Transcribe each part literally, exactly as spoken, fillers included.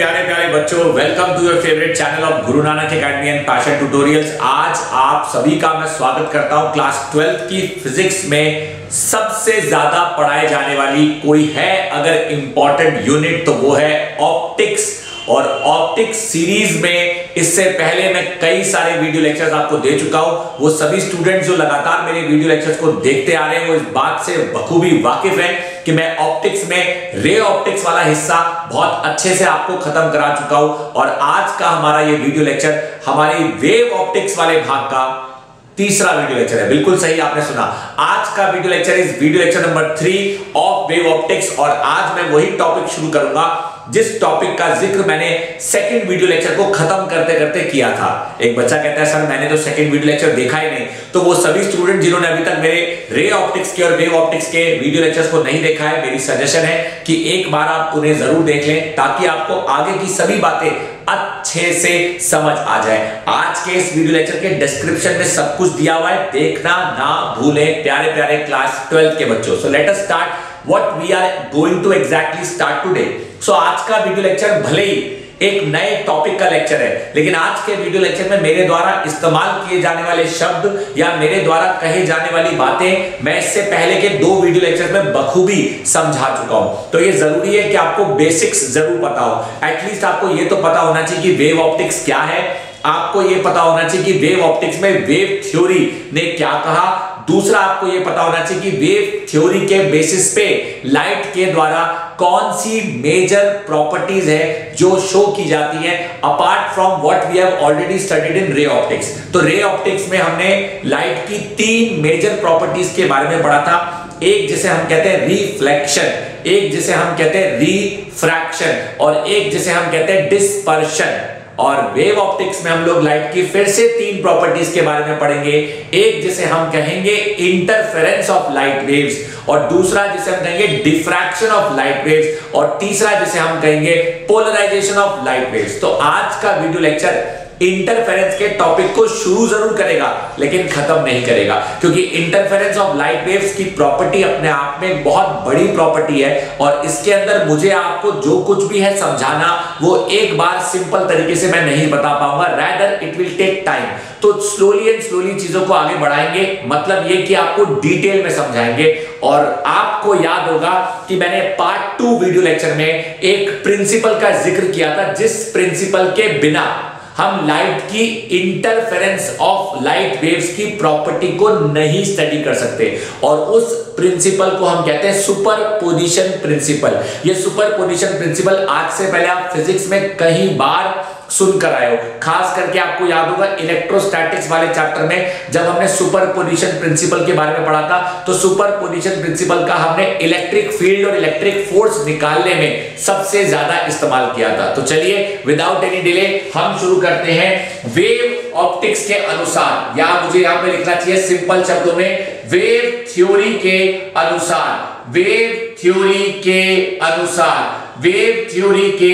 प्यारे प्यारे बच्चों, welcome to your favourite channel of Guru Nanak Academy and Passion Tutorials. आज आप सभी का मैं स्वागत करता हूं। क्लास ट्वेल्थ की फिजिक्स में सबसे ज्यादा पढ़ाई जाने वाली कोई है अगर इंपॉर्टेंट यूनिट तो वो है ऑप्टिक्स। और ऑप्टिक्स सीरीज में इससे पहले मैं कई सारे वीडियो लेक्चर्स आपको दे चुका हूं। वो सभी स्टूडेंट्स जो लगातार मेरे वीडियो लेक्चर्स को देखते आ रहे हैं वो इस बात से बखूबी वाकिफ हैं कि मैं ऑप्टिक्स में रे ऑप्टिक्स वाला हिस्सा बहुत अच्छे से आपको खत्म करा चुका हूं। और आज का हमारा ये वीडियो लेक्चर हमारी वेव ऑप्टिक्स वाले भाग का तीसरा वीडियो लेक्चर है। बिल्कुल सही आपने सुना। आज का video lecture is video lecture number three of wave optics. और आज मैं वही टॉपिक शुरू करूंगा जिस टॉपिक का जिक्र मैंने सेकंड वीडियो लेक्चर को खत्म करते करते किया था। एक बच्चा कहता है सर मैंने तो सेकंड वीडियो लेक्चर देखा ही नहीं। तो वो सभी स्टूडेंट जिन्होंने अभी तक मेरे रे ऑप्टिक्स के और वेव ऑप्टिक्स के वीडियो लेक्चर्स को नहीं देखा है, मेरी सजेशन है कि एक बार आप उन्हें जरूर देख लें ताकि आपको आगे की सभी बातें अच्छे से समझ आ जाए। आज के इस वीडियो लेक्चर के डिस्क्रिप्शन में सब कुछ दिया हुआ है, देखना ना भूलें प्यारे प्यारे क्लास ट्वेल्थ के बच्चों। So let us start what we are going to exactly start today. So आज का वीडियो लेक्चर भले ही एक नए टॉपिक का लेक्चर है, लेकिन आज के वीडियो लेक्चर में मेरे द्वारा इस्तेमाल किए जाने वाले शब्द या मेरे द्वारा कहे जाने वाली बातें मैं इससे पहले के दो वीडियो लेक्चर में बखूबी समझा चुका हूं। तो ये जरूरी है कि आपको बेसिक्स जरूर पता हो। एटलीस्ट आपको ये तो पता होना चाहिए कि वेव ऑप्टिक्स क्या है। आपको ये पता होना चाहिए कि वेव ऑप्टिक्स में वेव थ्योरी ने क्या कहा। दूसरा आपको ये पता होना चाहिए कि वेव थ्योरी के बेसिस पे लाइट के द्वारा कौन सी मेजर प्रॉपर्टीज है जो शो की जाती हैं apart from what we have already studied in ray optics. तो रे ऑप्टिक्स में हमने लाइट की तीन मेजर प्रॉपर्टीज के बारे में पढ़ा था। एक जिसे हम कहते हैं रिफ्लेक्शन, एक जिसे हम कहते हैं रिफ्रैक्शन और एक जिसे हम कहते हैं डिस्पर्शन। और वेव ऑप्टिक्स में हम लोग लाइट की फिर से तीन प्रॉपर्टीज के बारे में पढ़ेंगे। एक जिसे हम कहेंगे इंटरफेरेंस ऑफ लाइट वेव्स और दूसरा जिसे हम कहेंगे डिफ्रैक्शन ऑफ लाइट वेव्स और तीसरा जिसे हम कहेंगे पोलराइजेशन ऑफ लाइट वेव्स। तो आज का वीडियो लेक्चर इंटरफेरेंस के टॉपिक को शुरू जरूर करेगा लेकिन खत्म नहीं करेगा, क्योंकि इंटरफेरेंस ऑफ लाइट वेव्स की प्रॉपर्टी अपने आप में बहुत बड़ी प्रॉपर्टी है और इसके अंदर मुझे आपको जो कुछ भी है समझाना वो एक बार सिंपल तरीके से मैं नहीं बता पाऊंगा, rather it will take time. तो स्लोली एंड स्लोली चीजों को आगे बढ़ाएंगे, मतलब ये कि आपको डिटेल में समझाएंगे। और आपको याद होगा कि मैंने पार्ट टू वीडियो लेक्चर में एक प्रिंसिपल का जिक्र किया था जिस प्रिंसिपल के बिना हम लाइट की इंटरफेरेंस ऑफ लाइट वेव्स की प्रॉपर्टी को नहीं स्टडी कर सकते। और उस प्रिंसिपल को हम कहते हैं सुपरपोजिशन प्रिंसिपल। ये सुपरपोजिशन प्रिंसिपल आज से पहले आप फिजिक्स में कई बार सुनकर आए हो। खास करके आपको याद होगा इलेक्ट्रोस्टैटिक्स वाले चैप्टर में जब हमने सुपरपोजिशन प्रिंसिपल के बारे में पढ़ा था तो सुपरपोजिशन प्रिंसिपल का हमने इलेक्ट्रिक फील्ड और इलेक्ट्रिक फोर्स निकालने में सबसे ज्यादा इस्तेमाल किया था। तो चलिए विदाउट एनी डिले हम शुरू करते हैं। वेव ऑप्टिक्स के अनुसार, या मुझे यहां पे लिखना चाहिए सिंपल शब्दों में, वेव थ्योरी के अनुसार, वेव थ्योरी के अनुसार, वेव थ्योरी के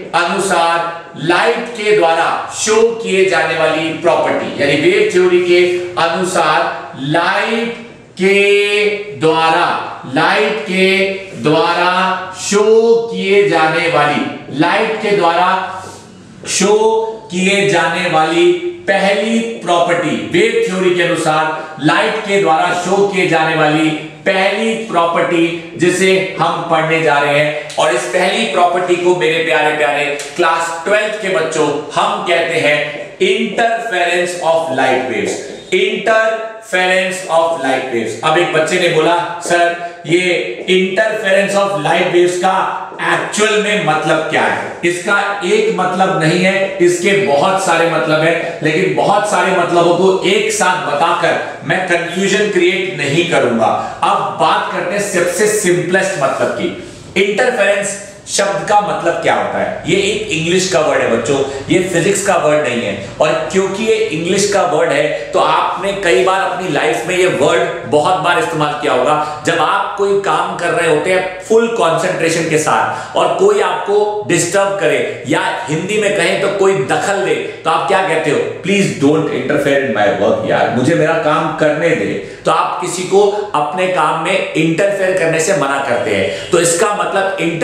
अनुसार लाइट के द्वारा शो किए जाने वाली प्रॉपर्टी, यानी वेव थ्योरी के अनुसार लाइट के द्वारा लाइट के द्वारा शो किए जाने वाली लाइट के द्वारा शो किए जाने वाली पहली प्रॉपर्टी, वेव थ्योरी के अनुसार लाइट के द्वारा शो किए जाने वाली पहली प्रॉपर्टी जिसे हम पढ़ने जा रहे हैं। और इस पहली प्रॉपर्टी को मेरे प्यारे प्यारे क्लास ट्वेल्थ के बच्चों हम कहते हैं interference of light waves. Interference of light waves. अब एक बच्चे ने बोला सर ये इंटरफेरेंस ऑफ लाइट वेव्स का एक्चुअल में मतलब क्या है? इसका एक मतलब नहीं है, इसके बहुत सारे मतलब है, लेकिन बहुत सारे मतलबों को एक साथ बताकर मैं कंफ्यूजन क्रिएट नहीं करूंगा। अब बात करते हैं सबसे सिंपलेस्ट मतलब की। इंटरफेरेंस शब्द का मतलब क्या होता है? ये एक इंग्लिश का वर्ड है बच्चों, ये फिजिक्स का वर्ड नहीं है। और क्योंकि ये इंग्लिश का वर्ड है तो आपने कई बार अपनी लाइफ में ये वर्ड बहुत बार इस्तेमाल किया होगा। जब आप कोई काम कर रहे होते हैं फुल कंसंट्रेशन के साथ और कोई आपको डिस्टर्ब करे या हिंदी में कहें तो कोई दखल दे तो आप क्या कहते हो? Please don't interfere in my work, यार मुझे मेरा काम करने दे। तो आप किसी को अपने काम में इंटरफेयर करने से मना करते हैं। तो इसका मतलब इंटरफेयर का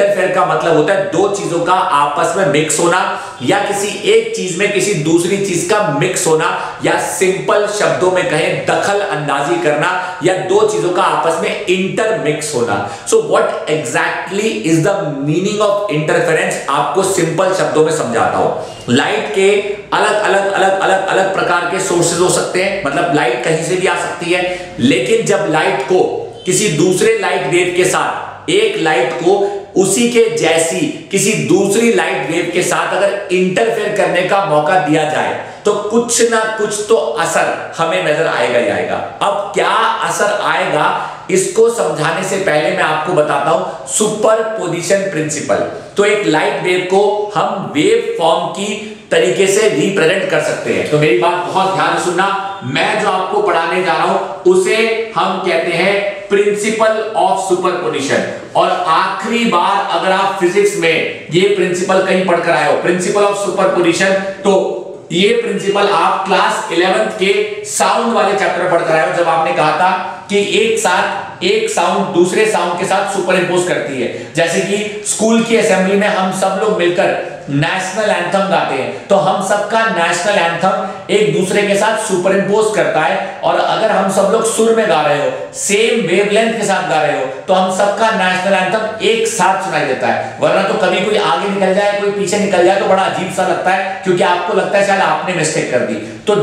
मतलब होता है दो चीजों का आपस में मिक्स होना, या किसी एक चीज में किसी दूसरी चीज का मिक्स होना, या सिंपल शब्दों में कहें दखल अंदाजी करना, या दो चीजों का आपस में इंटरमिक्स होना। So what exactly is the meaning of interference, आपको सिंपल शब्दों में समझाता हूं। लाइट के अलग अलग अलग अलग अलग प्रकार के सोर्सेज हो सकते हैं, मतलब लाइट कहीं से भी आ सकती है, लेकिन जब लाइट को किसी दूसरे लाइट वेव के साथ, एक लाइट को उसी के जैसी किसी दूसरी लाइट वेव के साथ अगर इंटरफेयर करने का मौका दिया जाए तो कुछ ना कुछ तो असर हमें नजर आएगा ही आएगा। अब क्या असर आएगा इसको समझाने से पहले मैं आपको बताता हूं सुपरपोजिशन प्रिंसिपल। तो एक लाइट वेव को हम वेव फॉर्म की तरीके से रिप्रेजेंट कर सकते हैं। तो मेरी बात बहुत ध्यान से सुनना, मैं जो आपको पढ़ाने जा रहा हूं उसे हम कहते हैं प्रिंसिपल ऑफ सुपरपोजिशन। और आखिरी बार अगर आप फिजिक्स में ये प्रिंसिपल कहीं पढ़कर आए हो, प्रिंसिपल ऑफ सुपरपोजिशन, तो ये प्रिंसिपल आप क्लास इलेवेंथ के साउंड वाले चैप्टर में पढ़कर आए हो, जब आपने कहा था कि एक साथ एक साउंड दूसरे साउंड के साथ सुपर इंपोज करती है। जैसे कि स्कूल की असेंबली में हम सब लोग मिलकर नेशनल एंथम गाते हैं, तो हम सबका नेशनल एंथम एक दूसरे के साथ सुपर इंपोज करता है। और अगर हम सब लोग सुर में गा रहे हो, सेम वेवलेंथ के साथ गा रहे हो, तो हम सबका नेशनल एंथम एक साथ सुनाई देता है। वरना तो कभी कोई आगे निकल जाए कोई पीछे निकल जाए तो बड़ा अजीब सा लगता है, क्योंकि आपको लगता है शायद आपने मिस्टेक कर दी। तो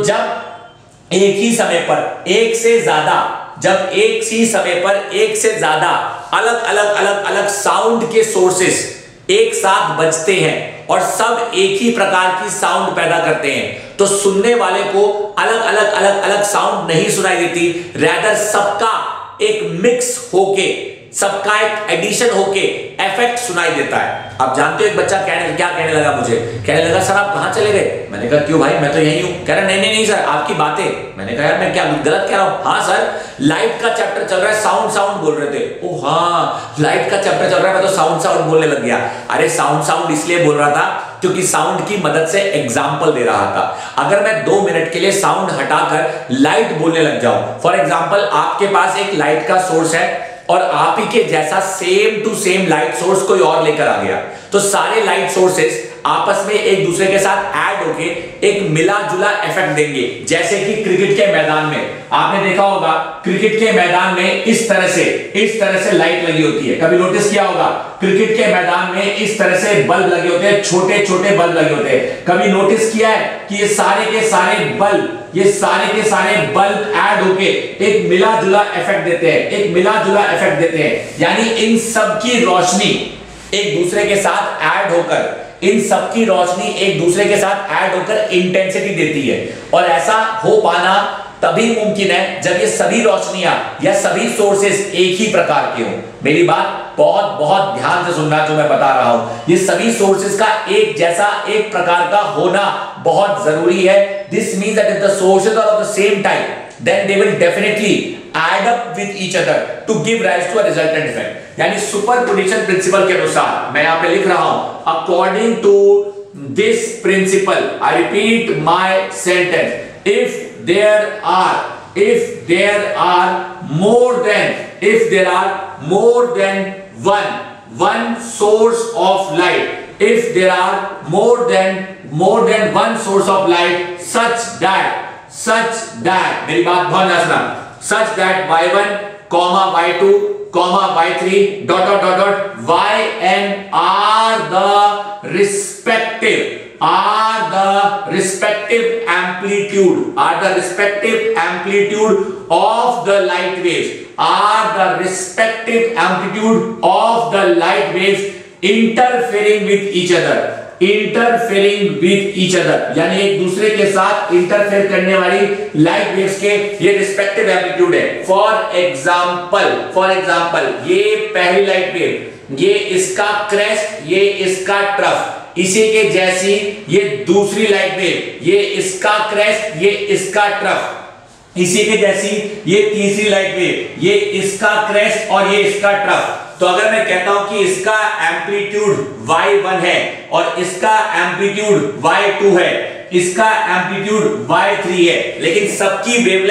जब एक ही समय पर एक से ज्यादा जब एक ही समय पर एक से ज्यादा अलग अलग अलग अलग साउंड के सोर्सेस एक साथ बजते हैं और सब एक ही प्रकार की साउंड पैदा करते हैं, तो सुनने वाले को अलग अलग अलग अलग साउंड नहीं सुनाई देती, रैदर सबका एक मिक्स होके, सबका एक एडिशन होके इफेक्ट सुनाई देता है। आप जानते हो एक बच्चा कहने क्या कहने लगा मुझे, कहने लगा सर आप कहां चले गए? मैंने कहा क्यों भाई, मैं तो यही हूं। कह रहा नहीं नहीं नहीं सर आपकी बातें। मैंने कहा यार मैं क्या गलत कह रहा हूं? हाँ सर लाइट का चैप्टर चल रहा है, साउंड साउंड बोल रहे थे। ओ हाँ लाइट का चैप्टर चल रहा है, मैं तो साउंड साउंड बोलने लग गया। अरे साउंड साउंड इसलिए बोल रहा था क्योंकि साउंड की मदद से एग्जाम्पल दे रहा था। अगर मैं दो मिनट के लिए साउंड हटाकर लाइट बोलने लग जाऊं, फॉर एग्जाम्पल आपके पास एक लाइट का सोर्स है और आप ही के जैसा same to same light source कोई और लेकर आ गया, तो सारे लाइट सोर्सेस आपस में एक दूसरे के साथ ऐड होके एक मिला जुला इफेक्ट देंगे। जैसे कि क्रिकेट के मैदान में आपने देखा होगा, क्रिकेट के मैदान में इस तरह से इस तरह से लाइट लगी होती है, कभी नोटिस किया होगा? क्रिकेट के मैदान में इस तरह से बल्ब लगे होते हैं, छोटे छोटे बल्ब लगे होते हैं। कभी नोटिस किया है कि ये सारे के सारे बल्ब ये सारे के सारे बल्ब ऐड होके एक मिला जुला इफेक्ट देते हैं, एक मिला जुला इफेक्ट देते हैं। यानी इन सब की रोशनी एक दूसरे के साथ ऐड होकर इन सबकी रोशनी एक दूसरे के साथ ऐड होकर इंटेंसिटी देती है। और ऐसा हो पाना तभी मुमकिन है जब ये सभी रोशनियां या सभी सोर्सेस एक ही प्रकार के हों। मेरी बात बहुत बहुत ध्यान से सुनना जो मैं बता रहा हूं, ये सभी सोर्सेस का एक जैसा एक प्रकार का होना बहुत जरूरी है। This means that if the sources are of the same type then they will definitely add up with each other to give rise to a resultant effect। यानी सुपरपोजिशन प्रिंसिपल के अनुसार मैं यहां पे लिख रहा हूं, according to this principle, I repeat my sentence, if there are if there are more than if there are more than one one source of light, if there are more than more than one source of light such that such that मेरी बात बहुत ध्यान से सुनना, such that y one, y two, y three dot dot dot dot yn are the respective are the respective amplitude are the respective amplitude of the light waves are the respective amplitude of the light waves interfering with each other interfering with each other, यानी एक दूसरे के साथ interfere करने वाली light waves के ये respective amplitude है। फॉर एग्जांपल फॉर एग्जांपल ये पहली लाइट वेव, ये इसका क्रेस्ट, ये इसका ट्रफ, इसी के जैसी ये दूसरी लाइट वेव, ये इसका क्रेस्ट, ये इसका ट्रफ, इसी के जैसी ये तीसरी लाइट वेव, ये इसका क्रेस्ट और ये इसका ट्रफ। तो अगर मैं कहता हूं कि इसका एम्पलीट्यूड वाई वन है और इसका एम्पलीट्यूड वाई टू है, इसका एम्पलीट्यूड वाई थ्री है, लेकिन सबकी वेवलेंथ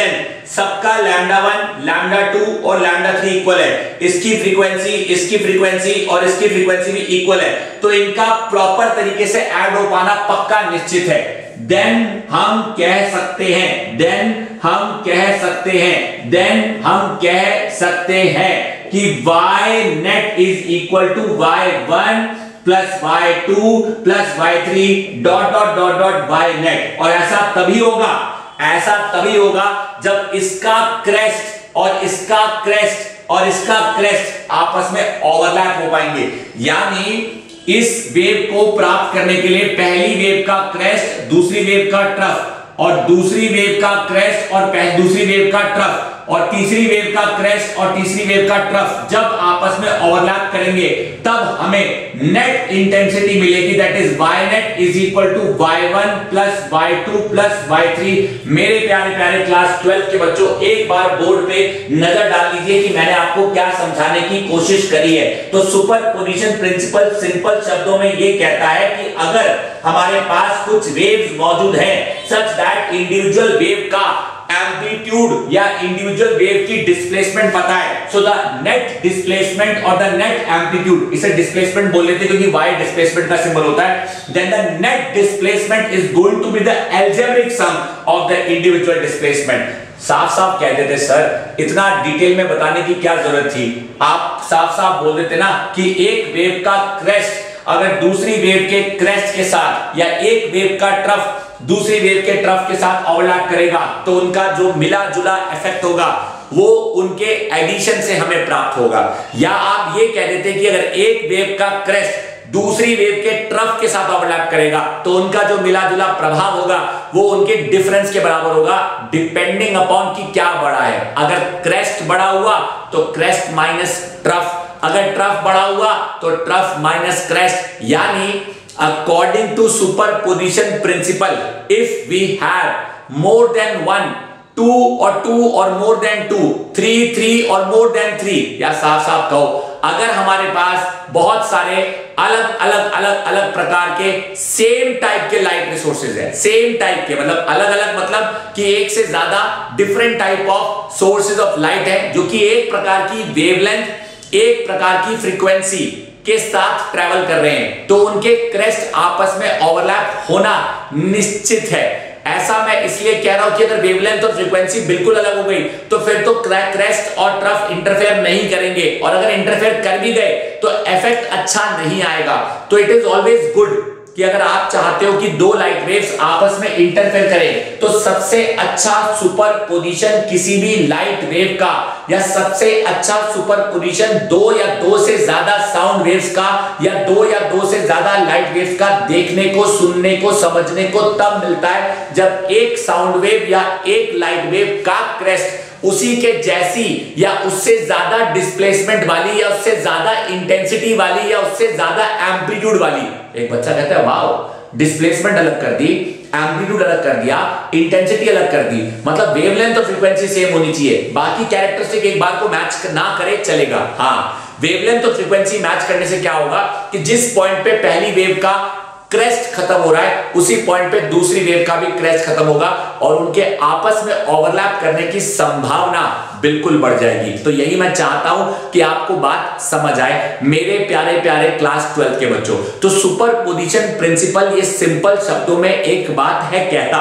सबका लैम्डा वन, लैम्डा टू और लैम्डा थ्री इक्वल है, इसकी फ्रीक्वेंसी, इसकी फ्रीक्वेंसी और इसकी फ्रीक्वेंसी भी इक्वल है, तो इनका प्रॉपर तरीके से ऐड हो पाना पक्का निश्चित है। देन हम कह सकते हैं देन हम कह सकते हैं देन हम कह सकते हैं कि y net is equal to Y one plus Y two plus Y three dot dot dot dot y net। और ऐसा तभी होगा ऐसा तभी होगा जब इसका क्रेस्ट और इसका क्रेस्ट और इसका क्रेस्ट आपस में ओवरलैप हो पाएंगे। यानी इस वेव को प्राप्त करने के लिए पहली वेव का क्रेस्ट, दूसरी वेव का ट्रफ और दूसरी वेव का क्रेस्ट और दूसरी वेव का ट्रफ और तीसरी वेव का क्रेस्ट और तीसरी वेव का ट्रफ जब आपस में ओवरलैप करेंगे तब हमें नेट इंटेंसिटी मिलेगी, that is Y net is equal to Y one plus Y two plus Y three. मेरे प्यारे प्यारे क्लास ट्वेल्थ के बच्चों, एक बार बोर्ड पे नजर डाल लीजिए कि मैंने आपको क्या समझाने की कोशिश करी है। तो सुपरपोजिशन प्रिंसिपल सिंपल शब्दों में ये कहता है कि अगर हमारे पास कुछ वेव्स मौजूद हैं सच दैट इंडिविजुअल वेव का एम्पलीट्यूड या इंडिविजुअल वेव की डिस्प्लेसमेंट पता है, सो द नेट डिस्प्लेसमेंट और द नेट एम्पलीट्यूड, इसे डिस्प्लेसमेंट बोल लेते हैं क्योंकि वाई डिस्प्लेसमेंट का सिंबल होता है, then the net displacement is going to be the algebraic sum of the individual displacement. साफ साफ कह देते सर, इतना डिटेल में बताने की क्या जरूरत थी, आप साफ साफ बोल देते ना कि एक वेव का क्रेस्ट अगर दूसरी वेव के क्रेस्ट के साथ या एक वेव का ट्रफ दूसरी वेव के ट्रफ के साथ ओवरलैप करेगा तो उनका जो मिला जुला इफेक्ट होगा वो उनके एडिशन से हमें प्राप्त होगा। या आप ये कह देते कि अगर एक वेव का क्रेस्ट दूसरी वेव के ट्रफ के साथ ओवरलैप करेगा तो उनका जो मिला जुला प्रभाव होगा वो उनके डिफरेंस के बराबर होगा, डिपेंडिंग अपॉन कि क्या बड़ा है। अगर क्रेस्ट बड़ा हुआ तो क्रेस्ट माइनस ट्रफ, अगर ट्रफ बड़ा हुआ तो ट्रफ माइनस क्रेस्ट। यानी according to superposition principle, if we have more than one, two or two or more than two, three, three or more than three, या साफ साफ कहो अगर हमारे पास बहुत सारे अलग अलग अलग अलग प्रकार के सेम टाइप के लाइट रिसोर्सेज है, सेम टाइप के मतलब अलग अलग मतलब कि एक से ज्यादा different type of sources of light है जो कि एक प्रकार की वेवलेंथ, एक प्रकार की फ्रीक्वेंसी के साथ ट्रैवल कर रहे हैं, तो उनके क्रेस्ट आपस में ओवरलैप होना निश्चित है। ऐसा मैं इसलिए कह रहा हूं कि अगर वेवलेंथ और फ्रीक्वेंसी बिल्कुल अलग हो गई तो फिर तो क्रेस्ट और ट्रफ इंटरफेयर नहीं करेंगे, और अगर इंटरफेयर कर भी गए तो इफेक्ट अच्छा नहीं आएगा। तो इट इज ऑलवेज गुड कि अगर आप चाहते हो कि दो लाइट वेव्स आपस में इंटरफेयर करें तो सबसे अच्छा सुपरपोजिशन किसी भी लाइट वेव का या सबसे अच्छा सुपरपोजिशन दो या दो से ज्यादा साउंड वेव्स का या दो या दो से ज्यादा लाइट वेव्स का देखने को, सुनने को, समझने को तब मिलता है जब एक साउंड वेव या एक लाइट वेव का क्रेस्ट उसी के जैसी या उससे ज्यादा डिस्प्लेसमेंट वाली या उससे ज्यादा इंटेंसिटी वाली या उससे ज्यादा एम्पलीट्यूड वाली। एक बच्चा कहता है वाओ, डिस्प्लेसमेंट अलग कर दी, एम्पलीट्यूड अलग कर दिया, इंटेंसिटी अलग कर दी, मतलब वेवलेंथ और फ्रीक्वेंसी सेम होनी चाहिए, बाकी कैरेक्टरिस्टिक एक बार को मैच ना करे चलेगा। हाँ, वेवलेंथ और फ्रीक्वेंसी मैच करने से क्या होगा कि जिस पॉइंट पे पहली वेव का क्रेस्ट खत्म हो रहा है उसी पॉइंट पे दूसरी वेव का भी क्रेस्ट खत्म होगा और उनके आपस में ओवरलैप करने की संभावना बिल्कुल बढ़ जाएगी। तो यही मैं चाहता हूं कि आपको बात समझ आए मेरे प्यारे प्यारे क्लास ट्वेल्थ के बच्चों। तो सुपरपोजिशन प्रिंसिपल ये सिंपल शब्दों में एक बात है कहता,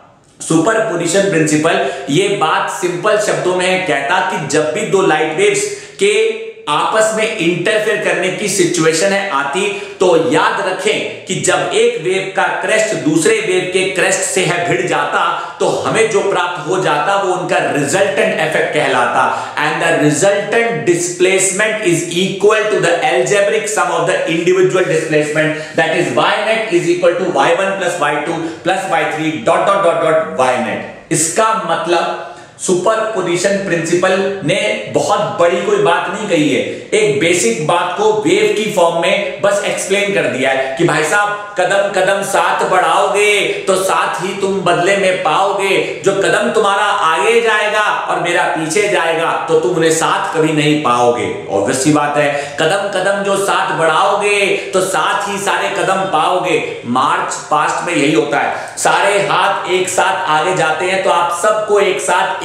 सुपरपोजिशन प्रिंसिपल ये बात सिंपल शब्दों में है कहता कि जब भी दो लाइट वेव्स के आपस में इंटरफेयर करने की सिचुएशन है आती तो याद रखें कि जब एक वेव का क्रेस्ट दूसरे वेव के क्रेस्ट से है भिड़ जाता तो हमें जो प्राप्त हो जाता वो उनका रिजल्टेंट इफेक्ट कहलाता, and the resultant displacement is equal to the algebraic sum of the individual displacement, that is Y net is equal to Y one plus Y two plus Y three dot dot dot dot Y net. इसका मतलब superposition principle ने बहुत बड़ी कोई बात नहीं कही है, एक बेसिक बात को वेव की फॉर्म में बस एक्सप्लेन कर दिया है कि भाई साहब कदम कदम साथ बढ़ाओगे तो साथ ही तुम बदले में पाओगे, जो कदम तुम्हारा आगे जाएगा और मेरा पीछे जाएगा तो तुम उन्हें साथ कभी नहीं पाओगे। ऑब्वियस सी बात है, कदम कदम जो साथ बढ़ाओगे तो साथ ही सारे कदम पाओगे। मार्च पास्ट में यही होता है, सारे हाथ एक साथ आगे जाते हैं तो आप सबको एक साथ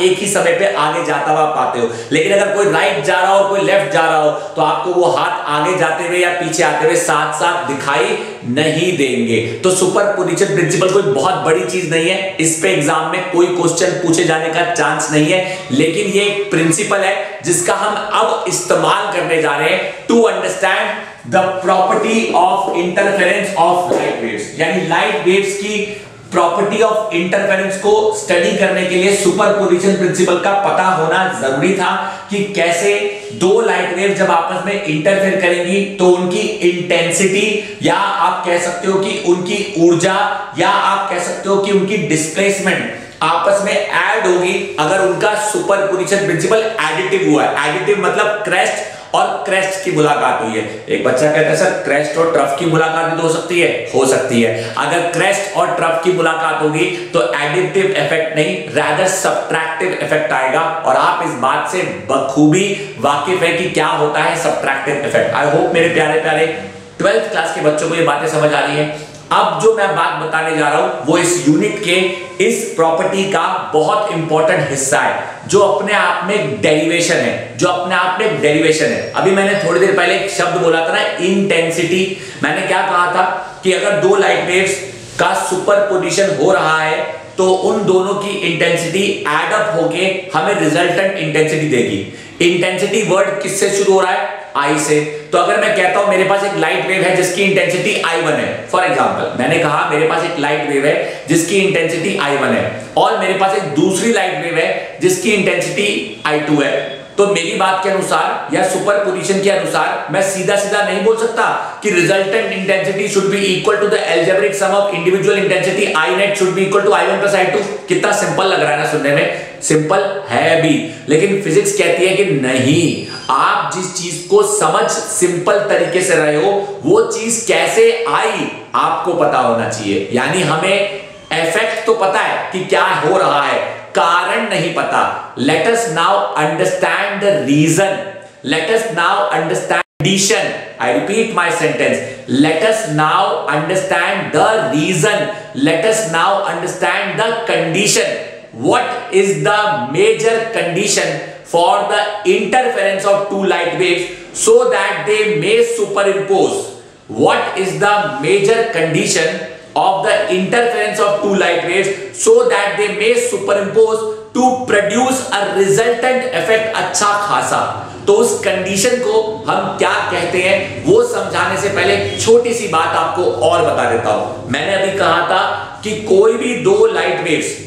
एक ही समय पे आगे जाता हुआ पाते हो। लेकिन अगर कोई राइट जा रहा हो कोई लेफ्ट जा रहा हो तो आपको वो हाथ आगे जाते हुए या पीछे आते हुए साथ साथ दिखाई नहीं देंगे। तो सुपरपोजिशन प्रिंसिपल कोई बहुत बड़ी चीज नहीं है, इस पे एग्जाम में कोई क्वेश्चन पूछे जाने का चांस नहीं है, लेकिन ये एक प्रिंसिपल है जिसका हम अब इस्तेमाल करने जा रहे हैं to understand the property of interference of light waves. यानी लाइट वेव्स की प्रॉपर्टी ऑफ इंटरफेरेंस को स्टडी करने के लिए सुपरपोजिशन प्रिंसिपल का पता होना जरूरी था कि कैसे दो लाइट वेव जब आपस में इंटरफेयर करेंगी तो उनकी इंटेंसिटी या आप कह सकते हो कि उनकी ऊर्जा या आप कह सकते हो कि उनकी डिस्प्लेसमेंट आपस में ऐड होगी अगर उनका सुपरपोजिशन प्रिंसिपल एडिटिव हुआ है। एडिटिव मतलब क्रेस्ट और क्रेस्ट की मुलाकात हुई है। एक बच्चा कहता है सर क्रेस्ट और ट्रफ की मुलाकात भी तो हो सकती है, हो सकती है। अगर क्रेस्ट और ट्रफ की मुलाकात होगी तो एडिटिव इफेक्ट नहीं रादर सब्ट्रैक्टिव इफेक्ट आएगा, और आप इस बात से बखूबी वाकिफ है कि क्या होता है सब्ट्रैक्टिव इफेक्ट। आई होप मेरे प्यारे प्यारे ट्वेल्थ क्लास के बच्चों को ये बातें समझ आ रही है। अब जो मैं बात बताने जा रहा हूं वो इस यूनिट के इस प्रॉपर्टी का बहुत इंपॉर्टेंट हिस्सा है जो अपने आप में एक डेरिवेशन है, जो अपने आप में एक डेरिवेशन है। अभी मैंने थोड़ी देर पहले एक शब्द बोला था ना इंटेंसिटी। मैंने क्या कहा था कि अगर दो लाइट वेव्स का सुपरपोजिशन हो रहा है तो उन दोनों की इंटेंसिटी एड अप होके हमें रिजल्टेंट इंटेंसिटी देगी। इंटेंसिटी वर्ड किससे शुरू हो रहा है? आई से। तो अगर मैं कहता हूं मेरे पास एक लाइट वेव है जिसकी इंटेंसिटी आई वन है, फॉर एग्जांपल मैंने कहा मेरे पास एक लाइट वेव है जिसकी इंटेंसिटी आई वन है और मेरे पास एक दूसरी लाइट वेव है जिसकी इंटेंसिटी आई टू है, तो मेरी बात के अनुसार या सुपरपोजिशन के अनुसार मैं सीधा सीधा नहीं बोल सकता कि resultant intensity should be equal to the algebraic sum of individual intensity I net should be equal to I one plus I two. कितना सिंपल लग रहा है ना सुनने में, सिंपल है भी, लेकिन फिजिक्स कहती है कि नहीं, आप जिस चीज को समझ सिंपल तरीके से रहे हो वो चीज कैसे आई आपको पता होना चाहिए। यानी हमें इफेक्ट तो पता है कि क्या हो रहा है, कारण नहीं पता। Let us now understand the reason, let us now understand condition. I repeat my sentence, let us now understand the reason, let us now understand the condition. What is the major condition for the interference of two light waves so that they may superimpose? What is the major condition of the interference of two light waves so that they may superimpose to produce a resultant effect अच्छा खासा? तो उस condition को हम क्या कहते हैं वो समझाने से पहले एक छोटी सी बात आपको और बता देता हूं। मैंने अभी कहा था कि कोई भी दो लाइट वेव्स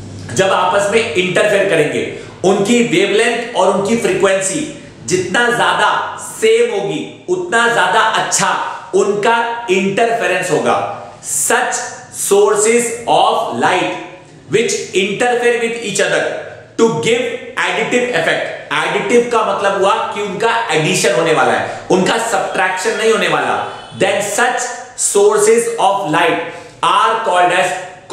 जब आपस में इंटरफेयर करेंगे उनकी वेवलेंथ और उनकी फ्रीक्वेंसी जितना ज्यादा सेम होगी उतना ज्यादा अच्छा उनका इंटरफेरेंस होगा। Such sources of light which interfere with each other to give additive effect. Additive का मतलब हुआ कि उनका एडिशन होने वाला है, उनका सब्ट्रैक्शन नहीं होने वाला। Then such sources of light are called as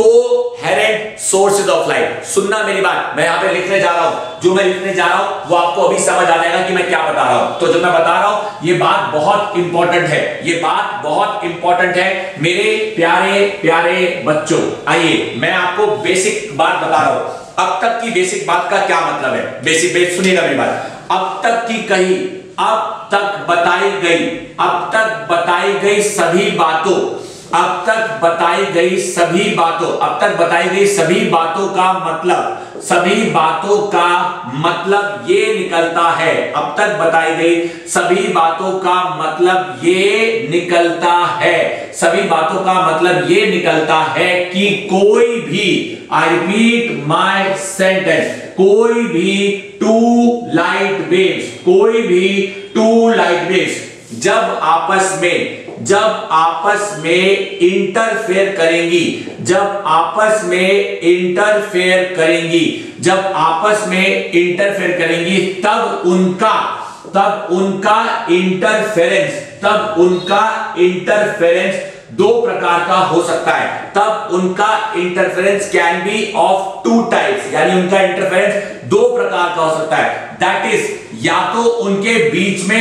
coherent sources of light. सुनना मेरी बात, मैं यहां पे लिखने जा रहा हूं, जो मैं लिखने जा रहा हूं वो आपको अभी समझ आ जाएगा कि मैं क्या बता रहा हूं। तो जो मैं बता रहा हूं ये बात बहुत इंपॉर्टेंट है, ये बात बहुत इंपॉर्टेंट है मेरे प्यारे प्यारे बच्चों। आइए मैं आपको बेसिक बात बता रहा हूं। अब तक की बेसिक बात का क्या मतलब है? बेसिक बेस सुनिएगा मेरी बात। अब तक की कही, अब तक बताई गई, अब तक बताई गई सभी बातों, अब तक बताई गई सभी बातों, अब तक बताई गई सभी बातों का मतलब, सभी बातों का मतलब ये निकलता है, अब तक बताई गई सभी बातों का मतलब ये निकलता है, सभी बातों का मतलब ये निकलता है कि कोई भी, आई रिपीट माय सेंटेंस, कोई भी टू लाइट वेव्स, कोई भी टू लाइट वेव्स जब आपस में जब आपस में इंटरफेयर करेंगी, जब आपस में इंटरफेयर करेंगी, जब आपस में इंटरफेयर करेंगी तब उनका तब उनका इंटरफेरेंस तब उनका इंटरफेरेंस दो प्रकार का हो सकता है। तब उनका interference can be of two types, यानी उनका इंटरफेरेंस दो प्रकार का हो सकता है। दैट इज, या तो उनके बीच में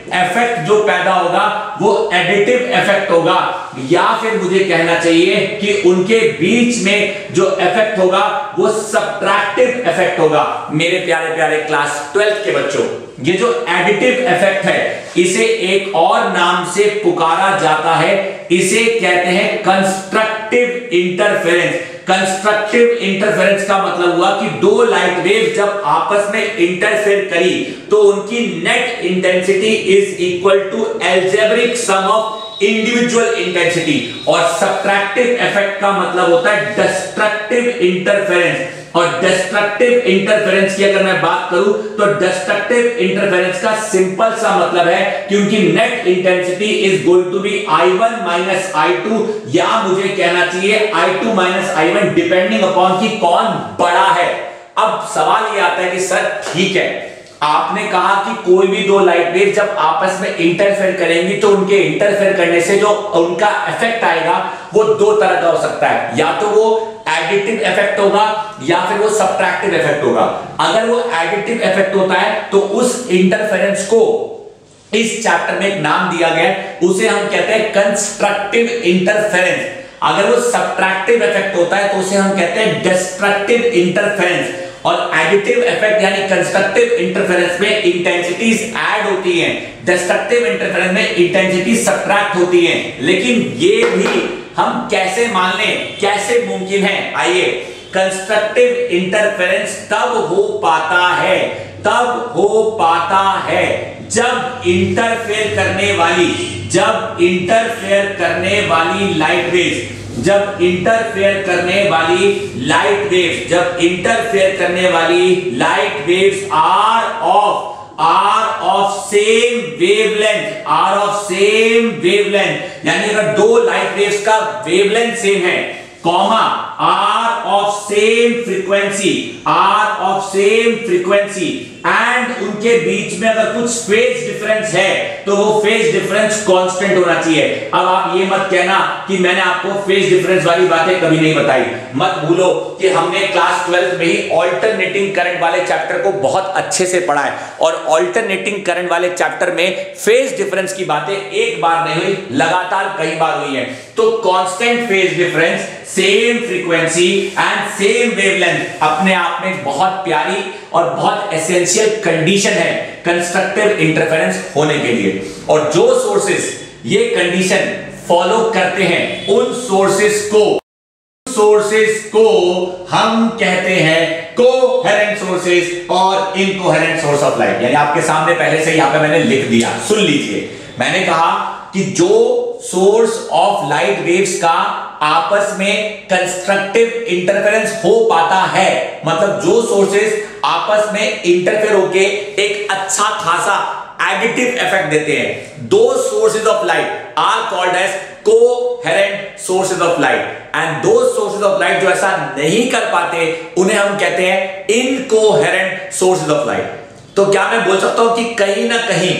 इफेक्ट जो पैदा होगा वो एडिटिव इफेक्ट होगा, या फिर मुझे कहना चाहिए कि उनके बीच में जो इफेक्ट होगा वो सब्ट्रैक्टिव इफेक्ट होगा। मेरे प्यारे प्यारे क्लास ट्वेल्थ के बच्चों, ये जो एडिटिव इफेक्ट है इसे एक और नाम से पुकारा जाता है, इसे कहते हैं कंस्ट्रक्टिव इंटरफेरेंस। कंस्ट्रक्टिव इंटरफेरेंस का मतलब हुआ कि दो लाइट वेव जब आपस में इंटरफेयर करी तो उनकी net intensity is equal to algebraic sum of individual intensity. और सब्ट्रैक्टिव इफेक्ट का मतलब होता है डिस्ट्रक्टिव इंटरफेरेंस। और डिस्ट्रक्टिव इंटरफेरेंस की अगर मैं बात करूं तो डिस्ट्रक्टिव इंटरफेरेंस का सिंपल सा मतलब है कि उनकी net intensity is going to be I one minus I two, या मुझे कहना चाहिए I two minus I one, depending upon कि कौन बड़ा है। अब सवाल ये आता है कि सर ठीक है, आपने कहा कि कोई भी दो लाइट वेव जब आपस में इंटरफेयर करेंगी तो उनके इंटरफेयर करने से जो उनका इफेक्ट आएगा वो दो तरह का हो सकता है, या तो वो एडिटिव इफेक्ट होगा या फिर वो सब्ट्रैक्टिव इफेक्ट होगा। अगर वो एडिटिव इफेक्ट होता है तो उस इंटरफेरेंस को इस चैप्टर में एक नाम दिया गया है, उसे हम कहते हैं कंस्ट्रक्टिव इंटरफेरेंस। अगर वो सब्ट्रैक्टिव इफेक्ट होता है तो उसे हम कहते हैं डिस्ट्रक्टिव इंटरफेरेंस। और एडिटिव इफेक्ट यानी कंस्ट्रक्टिव इंटरफेरेंस में इंटेंसिटीज ऐड होती हैं, डिस्ट्रक्टिव इंटरफेरेंस में इंटेंसिटी सब्ट्रैक्ट होती हैं। लेकिन ये भी हम कैसे मान लें, कैसे मुमकिन है? आइए, कंस्ट्रक्टिव इंटरफेरेंस तब हो पाता है तब हो पाता है जब इंटरफेयर करने वाली जब इंटरफेयर करने वाली लाइट वेव्स जब इंटरफेयर करने वाली लाइट वेव्स जब इंटरफेयर करने वाली light waves are of are of same wavelength are of same wavelength यानी अगर दो लाइट वेव्स का वेवलेंथ सेम है, comma are of same frequency are of same frequency and उनके बीच में अगर कुछ फेज डिफरेंस है तो वो फेज डिफरेंस कांस्टेंट होना चाहिए। अब आप ये मत कहना कि मैंने आपको फेज डिफरेंस वाली बातें कभी नहीं बताई। मत भूलो कि हमने क्लास ट्वेल्थ में ही ऑल्टरनेटिंग करंट वाले चैप्टर को बहुत अच्छे से पढ़ा है, और ऑल्टरनेटिंग करंट वाले चैप्टर में फेज डिफरेंस की बातें एक बार नहीं हुई, लगातार कई बार हुई है। तो constant phase difference, same frequency and same wavelength अपने आप में बहुत प्यारी और बहुत एसेंशियल कंडीशन है कंस्ट्रक्टिव इंटरफेरेंस होने के लिए। और जो सोर्सेस ये कंडीशन फॉलो करते हैं उन सोर्सेस को सोर्सेस को हम कहते हैं कोहेरेंट सोर्सेस और इनकोहेरेंट सोर्स ऑफ लाइट। यानी आपके सामने पहले से यहां पे मैंने लिख दिया, सुन लीजिए। मैंने कहा कि जो सोर्स ऑफ लाइट वेव्स का आपस में कंस्ट्रक्टिव इंटरफेरेंस हो पाता है, मतलब जो सोर्सेस आपस में इंटरफेयर होके एक अच्छा खासा एडिटिव इफेक्ट देते हैं, दो sources of light are called as coherent sources of light. And दो सोर्सेज ऑफ लाइट जो ऐसा नहीं कर पाते उन्हें हम कहते हैं इनकोहेरेंट सोर्सेज ऑफ लाइट। तो क्या मैं बोल सकता हूं कि कहीं ना कहीं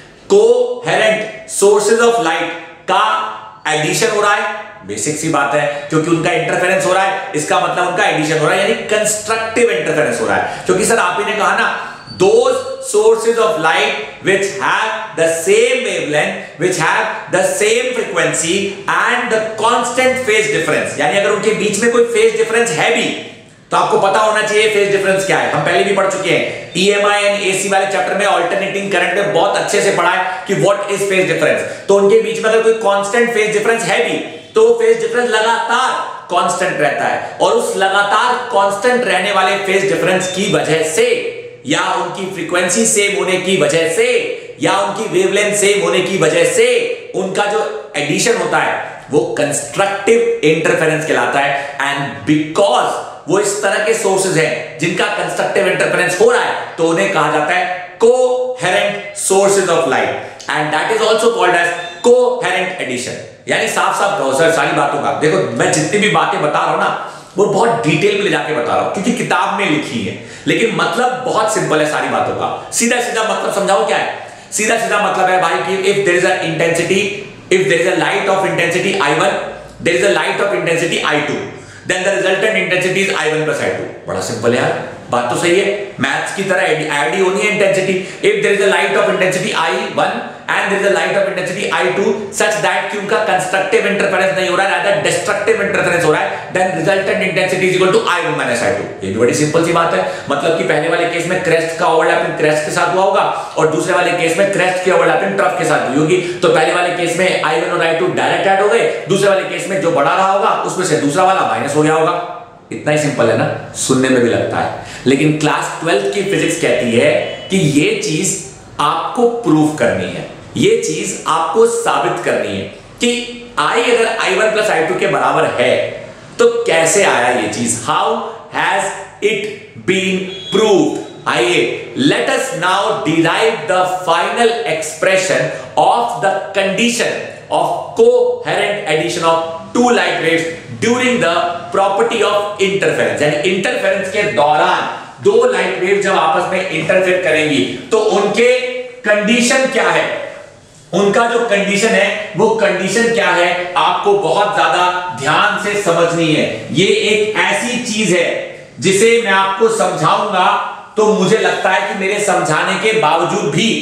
कोहेरेंट सोर्सेज ऑफ लाइट का एडिशन हो रहा है? बेसिक सी बात है, क्योंकि उनका इंटरफेरेंस हो रहा है, इसका मतलब उनका एडिशन हो रहा है, यानी कंस्ट्रक्टिव इंटरफेरेंस हो रहा है। क्योंकि सर आप ही ने कहा ना, those sources of light which have the same wavelength, which have the same frequency and the constant phase difference, यानी अगर उनके बीच में कोई फेज डिफरेंस है भी तो आपको पता होना चाहिए फेज डिफरेंस क्या है। हम पहले भी पढ़ चुके हैं, ईएमआई एंड एसी वाले चैप्टर में, अल्टरनेटिंग करंट में बहुत अच्छे से पढ़ा है कि व्हाट इज फेज डिफरेंस। तो उनके बीच में अगर कोई कांस्टेंट फेज डिफरेंस है भी तो फेज डिफरेंस लगातार कांस्टेंट रहता है, और उस लगातार कांस्टेंट रहने वाले फेज डिफरेंस की वजह से, या उनकी फ्रीक्वेंसी सेम होने की वजह से, या उनकी वेवलेंथ सेम होने की वजह से उनका जो एडिशन होता है वो कंस्ट्रक्टिव इंटरफेरेंस कहलाता है। एंड बिकॉज वो इस तरह के सोर्सेज हैं जिनका कंस्ट्रक्टिव इंटरफेरेंस हो रहा है तो उन्हें कहा जाता है coherent sources of light, and that is also called as coherent addition. यानी साफ साफ कहो सर सारी बातों का, देखो मैं जितनी भी बातें बता रहा हूं ना वो बहुत डिटेल में ले जाके बता रहा हूं क्योंकि किताब में लिखी है, लेकिन मतलब बहुत सिंपल है सारी बातों का। सीधा सीधा मतलब समझाओ क्या है? सीधा सीधा मतलब है भाई कि if there is a intensity if there is a light of intensity I one, there is a light of intensity I two, then the resultant intensity is I one plus I two. बड़ा simple है यार, बात तो सही है, maths की तरह add ही होनी है intensity. If there is a light of intensity I one and there is a light of intensity I two such that कि उनका कंस्ट्रक्टिव इंटरफेरेंस नहीं हो रहा है, रादर डिस्ट्रक्टिव इंटरफेरेंस हो रहा है, then resultant intensity is equal to I one minus I two. ये भी बड़ी सिंपल सी बात है, मतलब कि पहले वाले केस में क्रेस्ट का ओवरलैपिंग क्रेस्ट के साथ हुआ होगा और दूसरे वाले केस में क्रेस्ट की ओवरलैपिंग ट्रफ के साथ हुई होगी। तो पहले वाले केस में आई वन और आई टू डायरेक्ट ऐड हो गए, दूसरे वाले केस में जो बड़ा रहा होगा उसमें से दूसरा वाला माइनस हो गया होगा। इतना ही सिंपल है ना, सुनने में भी लगता है, लेकिन क्लास ट्वेल्थ की फिजिक्स कहती है कि ये चीज आपको प्रूफ करनी है, ये चीज आपको साबित करनी है कि आई अगर I one plus I two के बराबर है तो कैसे आया ये चीज, how has it been proved. आइए let us now derive the final expression of the condition of coherent addition of two light waves during the property of interference. यानी इंटरफेरेंस के दौरान दो लाइट वेव जब आपस में इंटरफेयर करेंगी तो उनके कंडीशन क्या है, उनका जो कंडीशन है वो कंडीशन क्या है आपको बहुत ज्यादा ध्यान से समझनी है। ये एक ऐसी चीज है जिसे मैं आपको समझाऊंगा तो मुझे लगता है कि मेरे समझाने के बावजूद भी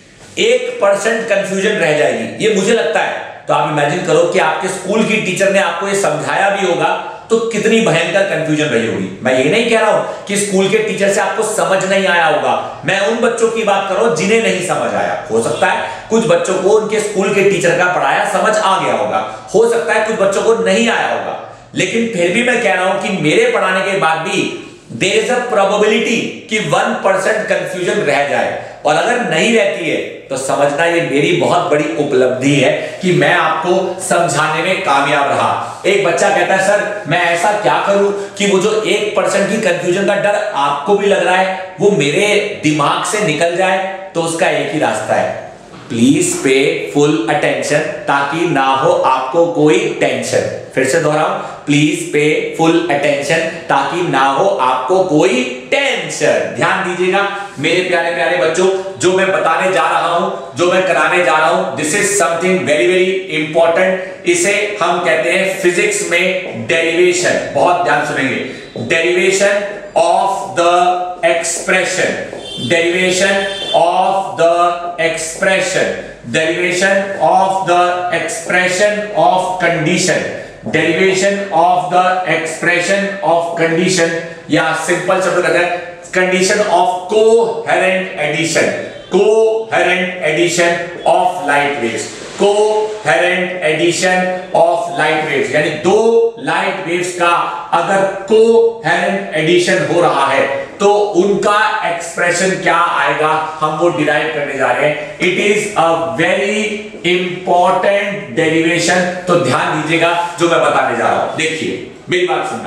एक परसेंट कंफ्यूजन रह जाएगी, ये मुझे लगता है। तो आप इमेजिन करो कि आपके स्कूल की टीचर ने आपको ये समझाया भी होगा तो कितनी भयंकर कंफ्यूजन रही होगी। मैं ये नहीं कह रहा हूं कि स्कूल के टीचर से आपको समझ नहीं आया होगा, मैं उन बच्चों की बात कर रहा हूं जिन्हें नहीं समझ आया। हो सकता है कुछ बच्चों को उनके स्कूल के टीचर का पढ़ाया समझ आ गया होगा, हो सकता है कुछ बच्चों को नहीं आया होगा, लेकिन फिर भी मैं कह रहा हूं कि मेरे पढ़ाने के बाद भी देयर इज अ प्रोबेबिलिटी कि वन परसेंट कंफ्यूजन रह जाए, और अगर नहीं रहती है तो समझना ये मेरी बहुत बड़ी उपलब्धि है कि मैं आपको समझाने में कामयाब रहा। एक बच्चा कहता है सर मैं ऐसा क्या करूं कि वो जो एक परसेंट की कंफ्यूजन का डर आपको भी लग रहा है वो मेरे दिमाग से निकल जाए, तो उसका एक ही रास्ता है, प्लीज पे फुल अटेंशन ताकि ना हो आपको कोई टेंशन। फिर से दोहराऊं, प्लीज पे फुल अटेंशन ताकि ना हो आपको कोई टेंशन। ध्यान दीजिएगा मेरे प्यारे प्यारे बच्चों, जो मैं बताने जा रहा हूं, जो मैं कराने जा रहा हूं, this is something very very important. इसे हम कहते हैं फिजिक्स में डेरिवेशन। बहुत ध्यान सुनेंगे, derivation of the expression, derivation of the expression, derivation of the expression of condition, derivation of the expression of condition, या सिंपल शब्द कहते हैं condition of coherent addition, coherent addition of light waves, coherent addition of light waves, यानी दो light waves का अगर coherent addition हो रहा है तो उनका एक्सप्रेशन क्या आएगा, हम वो डिराइव करने जा रहे हैं। It is a very important derivation, तो ध्यान दीजिएगा जो मैं बताने जा रहा हूं। देखिए मेरी बात सुनना,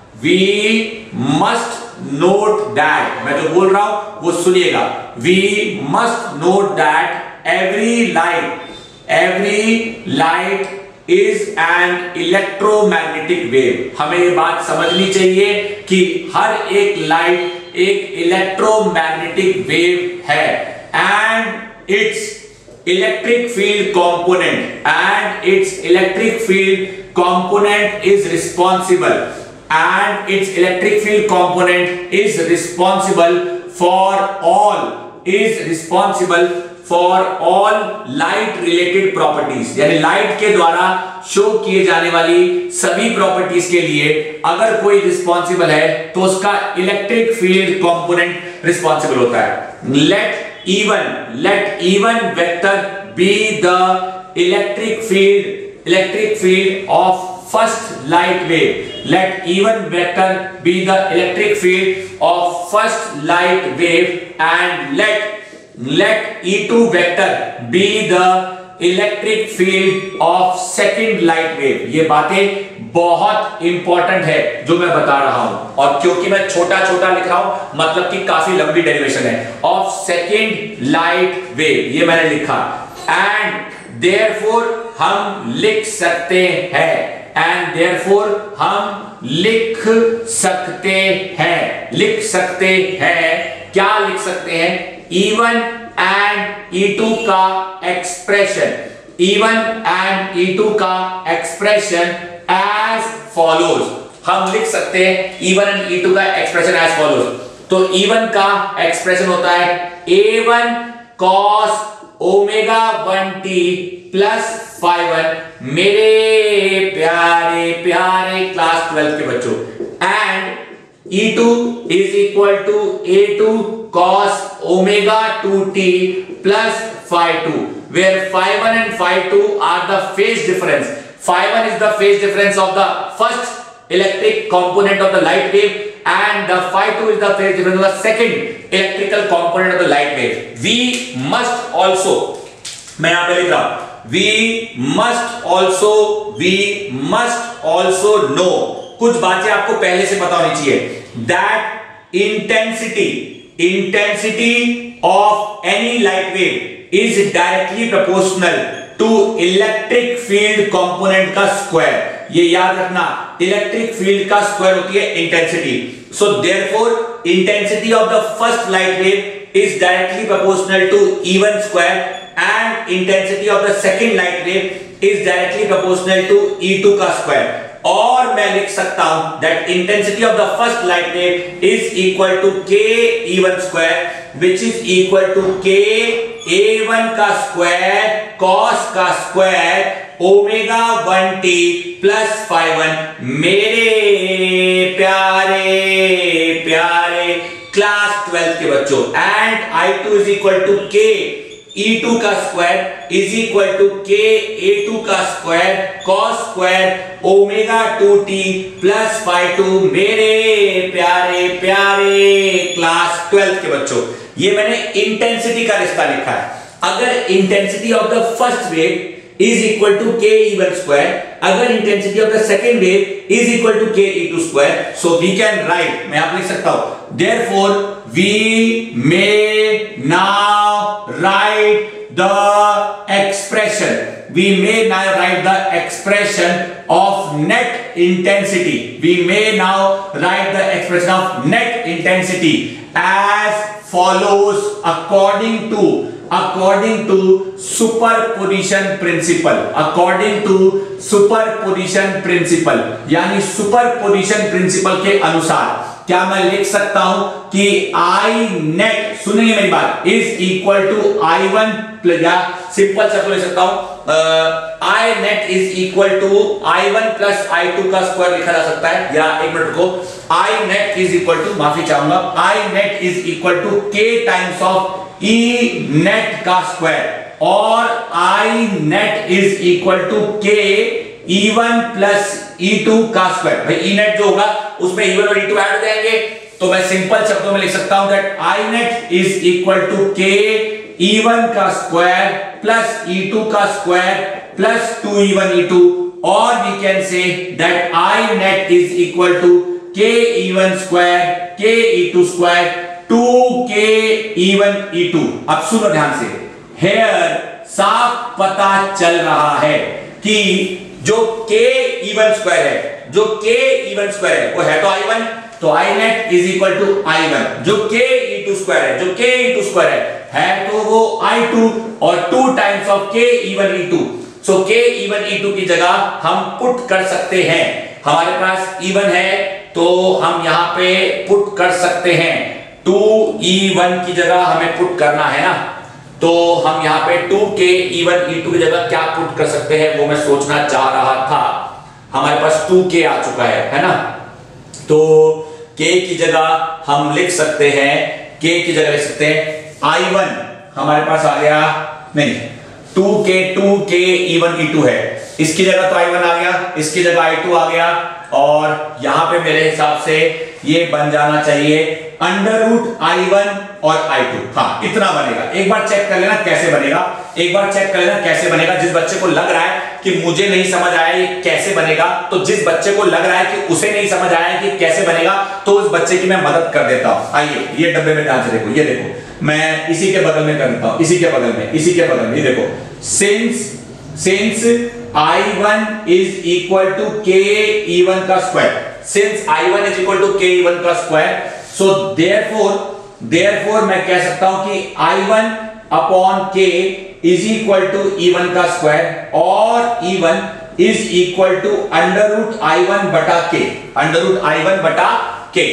वी मस्ट नोट दैट, मैं जो बोल रहा हूं वो सुनिएगा, we must note that every light, every light is an electromagnetic wave. हमें ये बात समझनी चाहिए कि हर एक लाइट एक इलेक्ट्रोमैग्नेटिक वेव है, and its electric field component and its electric field component is responsible and its electric field component is responsible for all is responsible for all light related properties, यानी light के द्वारा show किए जाने वाली सभी properties के लिए अगर कोई रिस्पॉन्सिबल है तो उसका इलेक्ट्रिक फील्ड कंपोनेंट रिस्पॉन्सिबल होता है। Let E one let E one vector be the electric field electric field of first light wave, let E one vector be the electric field of first light wave and let let E two vector be the electric field of second light wave। ये बातें बहुत important है जो मैं बता रहा हूं, और क्योंकि मैं छोटा छोटा लिख रहा हूं मतलब कि काफी लंबी डेरिवेशन है। ऑफ सेकेंड लाइट वेव ये मैंने लिखा, एंड देयरफॉर हम लिख सकते हैं एंड देयरफॉर हम लिख सकते हैं लिख सकते हैं क्या लिख सकते हैं, E one and E two का expression, E one and E two का एक्सप्रेशन एज फॉलोज। हम लिख सकते हैं E one and E two का एक्सप्रेशन एज फॉलोज। तो E वन का एक्सप्रेशन होता है A one cos omega one T plus phi one, मेरे प्यारे प्यारे क्लास ट्वेल्थ के बच्चों, and E two is equal to A two cos omega two t plus phi two, where phi one and phi two are the phase difference. Phi one is the phase difference of the first electric component of the light wave, and the phi two is the phase difference of the second electrical component of the light wave. We must also, मैं यहां पे लिख रहा हूं, we must also, we must also know, कुछ बातें आपको पहले से पता होनी चाहिए, that intensity intensity of any light wave is directly proportional to electric field component का square. ये याद रखना, इलेक्ट्रिक फील्ड का स्क्वायर होती है intensity. So therefore intensity of the first light wave is directly proportional to E one square, and intensity of the second light wave is directly proportional to E two का square. और मैं लिख सकता हूं that intensity of the first light wave is equal to के E one square, which is equal to K A one का square cos का square omega one T plus phi one. मेरे प्यारे प्यारे क्लास ट्वेल्थ के बच्चों, and I two is equal to के E two का square is equal to K A two का square cos square omega two T plus phi two. मेरे प्यारे प्यारे क्लास ट्वेल्थ के बच्चों, ये मैंने इंटेंसिटी का रिश्ता लिखा है. अगर intensity of the first wave is equal to k e one square, अगर intensity of the second wave is equal to k e two square, so we can write, मैं आप लिख सकता हूं, therefore we may now write the expression, we may now write the expression of net intensity, we may now write the expression of net intensity as follows, according to according to superposition principle, according to superposition principle, यानी superposition principle के अनुसार क्या मैं लिख सकता हूं कि I net, सुनिए मेरी बात, is equal to I one plus, या सिंपल सा लिख सकता हूं I net is equal to I one plus I two का स्क्वायर लिखा जा सकता है, या एक मिनट को, I net is equal to, माफी चाहूंगा, I net is equal to K times of E net का स्क्वायर, और I net is equal to के E one plus E two का स्क्वायर. भाई ई नेट जो होगा उसमें ई वन और ई टू ऐड हो जाएंगे, तो मैं सिंपल शब्दों में लिख सकता हूं that I net is equal to के ई वन का स्क्वायर प्लस ई टू का square plus two E one E two, और we can say that I net is equal to के ई वन स्क्वायर के E two square to के E one E to. अब सुनो ध्यान से, hair साफ पता चल रहा है कि जो के ई वन स्क्वायर है, जो के ई वन स्क्वायर है वो है तो आई वन, तो I net is equal to I one. जो के ई टू स्क्वायर है, जो के ई टू स्क्वायर है, है तो वो आई टू, और two times of K E one E to. सो के ई वन ई टू की जगह हम पुट कर सकते हैं, हमारे पास ई वन है तो हम यहां पे पुट कर सकते हैं टू ई वन की जगह हमें पुट करना है ना, तो हम यहाँ पे टू के ई वन ई टू की जगह क्या पुट कर सकते हैं वो मैं सोचना चाह रहा था. हमारे पास टू के आ चुका है है ना, तो के की जगह हम लिख सकते हैं, के की जगह लिख सकते हैं आई वन, हमारे पास आ गया, नहीं टू के टू के ई वन ई टू है, इसकी जगह तो आई वन आ गया, इसकी जगह आई टू आ गया, और यहां पे मेरे हिसाब से ये बन जाना चाहिए अंडर रूट आई वन और आई टू. हाँ इतना बनेगा. एक बार चेक कर लेना कैसे बनेगा, एक बार चेक कर लेना कैसे बनेगा. जिस बच्चे को लग रहा है कि मुझे नहीं समझ आया ये कैसे बनेगा, तो जिस बच्चे को लग रहा है कि उसे नहीं समझ आया कि कैसे बनेगा, तो उस बच्चे की मैं मदद कर देता हूं. आइए ये डब्बे में ध्यान से देखो, ये देखो मैं इसी के बगल में कर देता हूं, इसी के बगल में, इसी के बगल में, ये देखो, since since I one is equal to के ई वन का square, since I one is equal to के ई वन का स्क्वायर, सो देयरफॉर देयरफॉर मैं कह सकता हूं कि I one upon K is equal to E one का स्क्वायर, और E one is equal to under root I one बटा K, under root I one बटा के.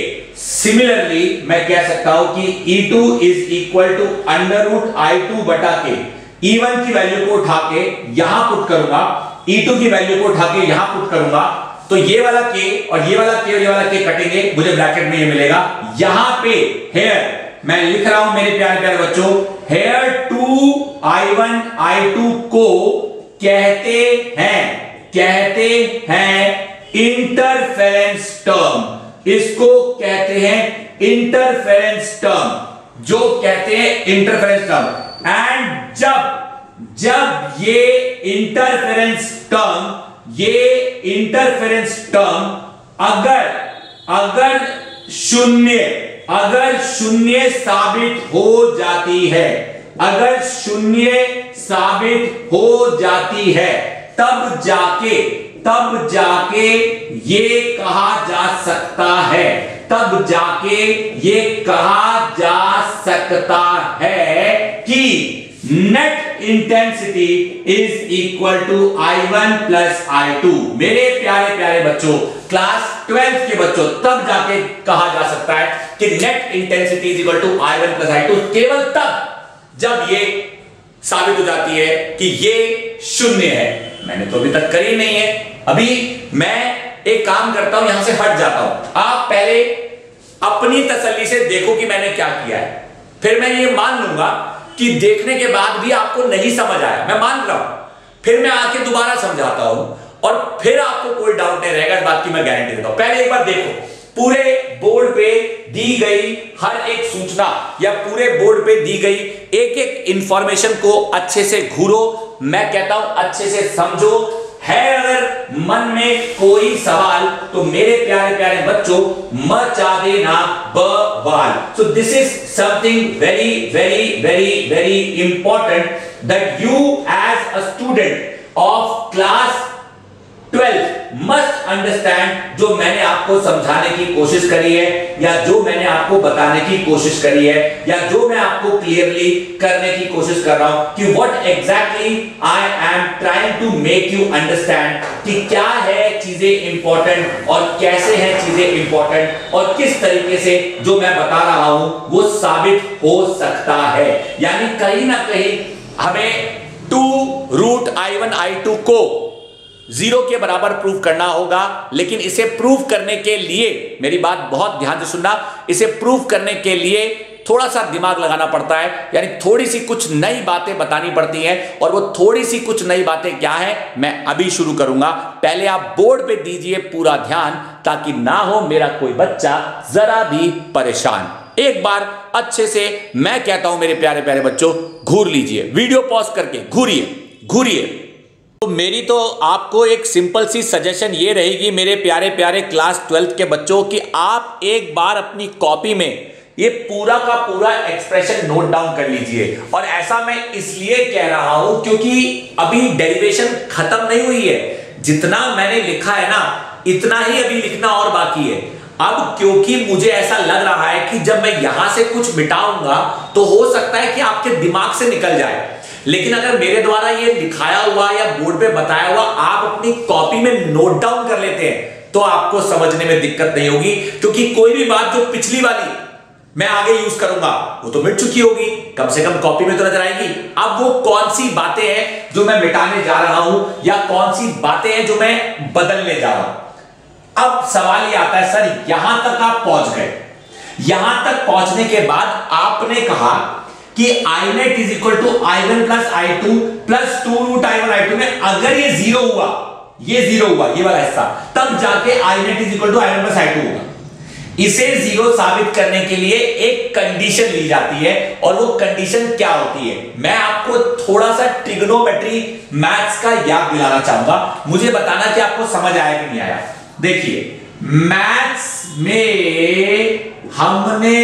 सिमिलरली मैं कह सकता हूं कि E two is equal to under root I two बटा के, ई वन की वैल्यू को उठा के यहां पुट करूंगा, ई टू की वैल्यू को उठा के यहां पुट करूंगा, तो ये वाला के और ये वाला के और ये वाला के कटेंगे, मुझे ब्रैकेट में ये मिलेगा। यहां पे हेयर मैं लिख रहा हूं मेरे प्यारे प्यारे बच्चों, here two I one I two को कहते हैं कहते हैं इंटरफेरेंस टर्म। इसको कहते हैं इंटरफेरेंस टर्म, जो कहते हैं इंटरफेरेंस टर्म। एंड जब जब ये इंटरफेरेंस टर्म ये इंटरफेरेंस टर्म अगर अगर शून्य अगर शून्य साबित हो जाती है अगर शून्य साबित हो जाती है तब जाके तब जाके ये कहा जा सकता है तब जाके ये कहा जा सकता है कि net intensity is equal to I one plus I two. मेरे प्यारे प्यारे बच्चों, क्लास ट्वेल्थ के बच्चों, तब जाके कहा जा सकता है कि net intensity is equal to I one plus I two, केवल तब जब ये साबित हो जाती है कि ये शून्य है। मैंने तो अभी तक करी नहीं है। अभी मैं एक काम करता हूं, यहां से हट जाता हूं। आप पहले अपनी तसल्ली से देखो कि मैंने क्या किया है, फिर मैं ये मान लूंगा कि देखने के बाद भी आपको नहीं समझ आया, मैं मान रहा हूं, फिर मैं आके दोबारा समझाता हूं और फिर आपको कोई डाउट नहीं रहेगा, इस बात की मैं गारंटी देता हूं। पहले एक बार देखो, पूरे बोर्ड पे दी गई हर एक सूचना या पूरे बोर्ड पे दी गई एक एक इंफॉर्मेशन को अच्छे से घूरो। मैं कहता हूं अच्छे से समझो। है अगर मन में कोई सवाल तो मेरे प्यारे प्यारे बच्चों मचा देना बवाल। So this is something very very very very important that you as a student of class twelfth must understand. जो मैंने आपको समझाने की कोशिश करी है या जो मैंने आपको बताने की कोशिश करी है या जो मैं आपको क्लियरली करने की कोशिश कर रहा हूं कि what exactly I am trying to make you understand, कि क्या है चीजें इंपॉर्टेंट और कैसे हैं चीजें इंपॉर्टेंट और किस तरीके से जो मैं बता रहा हूं वो साबित हो सकता है। यानी कहीं ना कहीं हमें two root I one I two को जीरो के बराबर प्रूव करना होगा, लेकिन इसे प्रूव करने के लिए मेरी बात बहुत ध्यान से सुनना, इसे प्रूव करने के लिए थोड़ा सा दिमाग लगाना पड़ता है, यानी थोड़ी सी कुछ नई बातें बतानी पड़ती हैं। और वो थोड़ी सी कुछ नई बातें क्या है मैं अभी शुरू करूंगा। पहले आप बोर्ड पे दीजिए पूरा ध्यान, ताकि ना हो मेरा कोई बच्चा जरा भी परेशान। एक बार अच्छे से मैं कहता हूं मेरे प्यारे प्यारे बच्चों, घूर लीजिए, वीडियो पॉज करके घूरिए घूरिए। तो मेरी तो आपको एक सिंपल सी सजेशन ये रहेगी मेरे प्यारे प्यारे क्लास ट्वेल्थ के बच्चों, कि आप एक बार अपनी कॉपी में ये पूरा का पूरा एक्सप्रेशन नोट डाउन कर लीजिए। और ऐसा मैं इसलिए कह रहा हूं क्योंकि अभी डेरिवेशन खत्म नहीं हुई है। जितना मैंने लिखा है ना इतना ही अभी लिखना और बाकी है। अब क्योंकि मुझे ऐसा लग रहा है कि जब मैं यहां से कुछ मिटाऊंगा तो हो सकता है कि आपके दिमाग से निकल जाए, लेकिन अगर मेरे द्वारा ये लिखाया हुआ या बोर्ड पे बताया हुआ आप अपनी कॉपी में नोट डाउन कर लेते हैं तो आपको समझने में दिक्कत नहीं होगी। क्योंकि कोई भी बात जो पिछली वाली मैं आगे यूज करूंगा वो तो मिट चुकी होगी, कम से कम कॉपी में तो नजर आएगी। अब वो कौन सी बातें हैं जो मैं मिटाने जा रहा हूं या कौन सी बातें हैं जो मैं बदलने जा रहा हूं। अब सवाल ये आता है, सर यहां तक आप पहुंच गए, यहां तक पहुंचने के बाद आपने कहा कि I net is equal to I one plus I two plus two root I one I two में अगर ये जीरो हुआ, ये जीरो हुआ ये वाला हिस्सा, तब जाके I net is equal to I one plus I two होगा। इसे जीरो साबित करने के लिए एक कंडीशन ली जाती है, और वो कंडीशन क्या होती है मैं आपको थोड़ा सा ट्रिग्नोमेट्री मैथ्स का याद दिलाना चाहूंगा। मुझे बताना कि आपको समझ आया कि नहीं आया। देखिए मैथ्स में हमने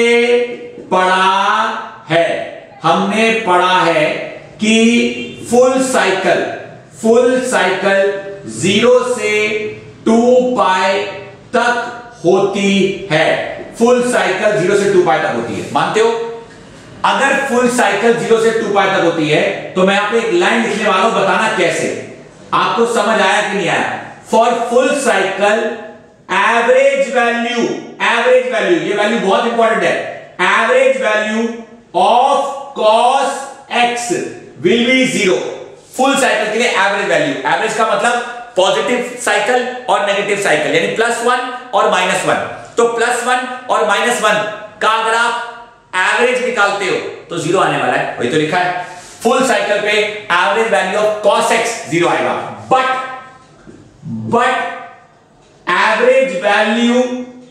पढ़ा है हमने पढ़ा है कि full cycle full cycle zero से टू पाई तक होती है। फुल साइकिल जीरो से टू पाई तक होती है, मानते हो? अगर फुल साइकिल जीरो से टू पाई तक होती है तो मैं आपको एक लाइन लिखने वाला हूं, बताना कैसे। आपको समझ आया कि नहीं आया? For full cycle average value average value ये वैल्यू बहुत इंपॉर्टेंट है। Average value of cos x will be zero. Full cycle के लिए एवरेज वैल्यू, एवरेज का मतलब पॉजिटिव साइकिल और नेगेटिव साइकिल, यानी प्लस वन और माइनस वन। तो प्लस वन और माइनस वन का अगर आप एवरेज निकालते हो तो जीरो आने वाला है, वही तो लिखा है। फुल साइकिल पे average value of cos x zero आएगा, but but average value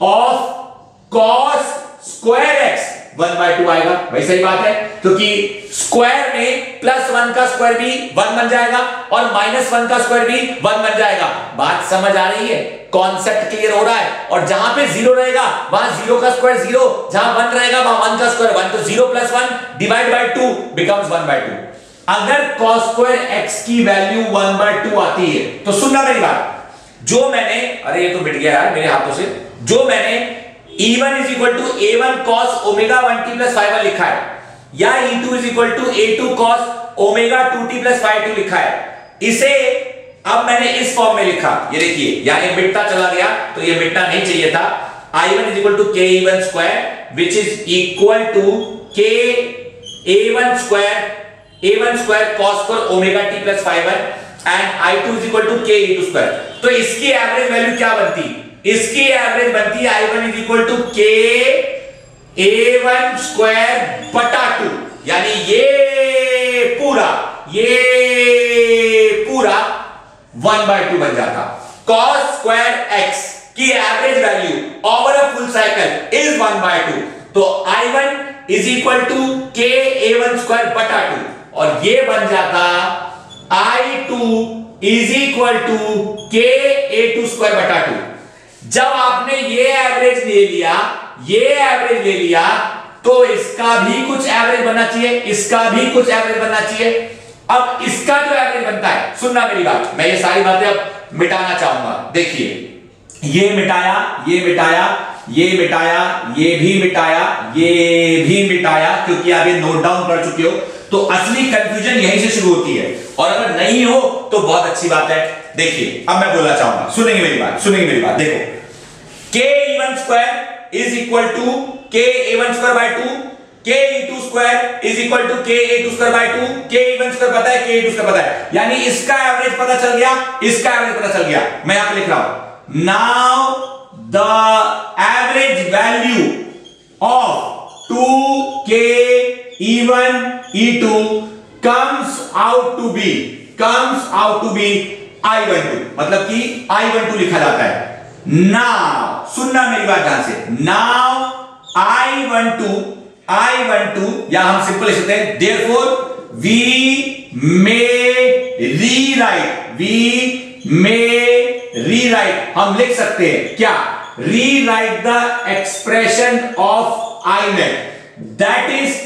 of cos square x one by two आएगा। भाई सही बात है, क्योंकि स्क्वायर में प्लस वन का स्क्वायर भी वन बन जाएगा और माइनस वन का स्क्वायर भी वन बन जाएगा। बात समझ आ रही है, कॉन्सेप्ट क्लियर हो रहा है। और जहां पे जीरो रहेगा वहां जीरो का स्क्वायर जीरो, जहां वन रहेगा वहां वन का स्क्वायर वन, तो zero plus one divide by two becomes one by two. अगर cos स्क्वायर x की वैल्यू वन बाय टू आती है तो सुनना मेरी बात, जो मैंने, अरे ये तो मिट गया यार मेरे हाथों से, जो मैंने E one is equal to A one cos omega one t plus phi one लिखा है, या E two is equal to A two cos omega two t plus phi two लिखा है, इसे अब मैंने इस फॉर्म में लिखा। ये देखिए यहां ये मिटता चला गया, तो ये मिटना नहीं चाहिए था। I one is equal to K E one square which is equal to K A one square A one square cos square omega t plus phi one and I two is equal to K E two square। तो इसकी average value क्या बनती? इसकी average बनती है I one is equal to K A one square बटा two, यानी ये पूरा ये पूरा वन बाय टू बन जाता। cos स्क्वायर x की average value over a full cycle is one by two, तो I one is equal to K A one square बटा टू, और ये बन जाता I two is equal to K A two square बटा two. जब आपने ये एवरेज ले लिया, ये एवरेज ले लिया, तो इसका भी कुछ एवरेज बनना चाहिए, इसका भी कुछ एवरेज बनना चाहिए। अब इसका जो एवरेज बनता है, सुनना मेरी बात, मैं ये सारी बातें अब मिटाना चाहूंगा। देखिए ये मिटाया, ये मिटाया, ये मिटाया, ये भी मिटाया, ये भी मिटाया, क्योंकि आप ये नोट डाउन कर चुके हो। तो असली कंफ्यूजन यहीं से शुरू होती है, और अगर नहीं हो तो बहुत अच्छी बात है। देखिए अब मैं बोलना चाहूंगा, सुनेंगे मेरी बात, सुनेंगे मेरी बात। देखो K E one square is equal to K A one square by two, K E two square is equal to K A two square by two, K E one square पता है, K E टू square पता है, यानी इसका average पता चल गया, इसका एवरेज पता चल गया। मैं यहां पे लिख रहा हूं, now the average value of two K E one E two comes out to be comes out to be I one two, मतलब कि I वन टू लिखा जाता है। नाउ सुनना मेरी बात ध्यान से, now I one two I one two, या हम सिंपल लिख सकते हैं therefore we may rewrite we may rewrite हम लिख सकते हैं क्या? rewrite the expression of I net, that is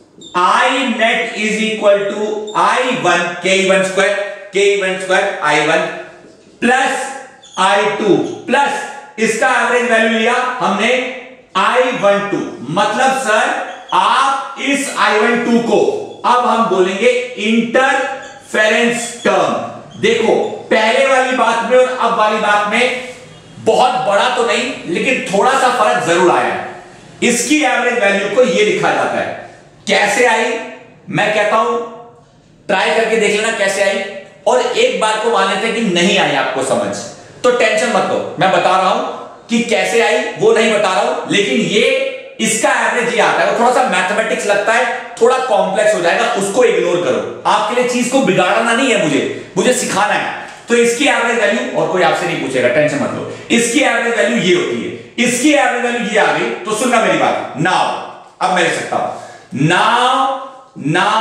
I net is equal to I one K E one square K E one square I one plus I two plus इसका average value लिया हमने I one two, मतलब sir आप इस I one to को अब हम बोलेंगे इंटरफेरेंस टर्म। देखो पहले वाली बात में और अब वाली बात में बहुत बड़ा तो नहीं, लेकिन थोड़ा सा फर्क जरूर आया है। इसकी एवरेज वैल्यू को ये लिखा जाता है, कैसे आई मैं कहता हूं ट्राई करके देख लेना कैसे आई, और एक बार को मान लेते हैं कि नहीं आई आपको समझ, तो टेंशन मत लो, मैं बता रहा हूं कि कैसे आई वो नहीं बता रहा हूं, लेकिन ये इसका एवरेज ये आता है। वो थोड़ा सा मैथमेटिक्स लगता है, थोड़ा कॉम्प्लेक्स हो जाएगा, उसको इग्नोर करो। आपके लिए चीज को बिगाड़ना नहीं है, मुझे मुझे सिखाना है। तो इसकी एवरेज वैल्यू, और कोई आपसे नहीं पूछेगा, टेंशन मत लो, इसकी एवरेज वैल्यू ये होती है, इसकी एवरेज वैल्यू ये आ गई। तो सुनना मेरी बात, नाउ अब मैं लिख सकता हूं, now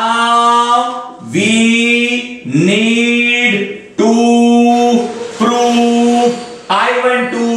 now we need to prove I one two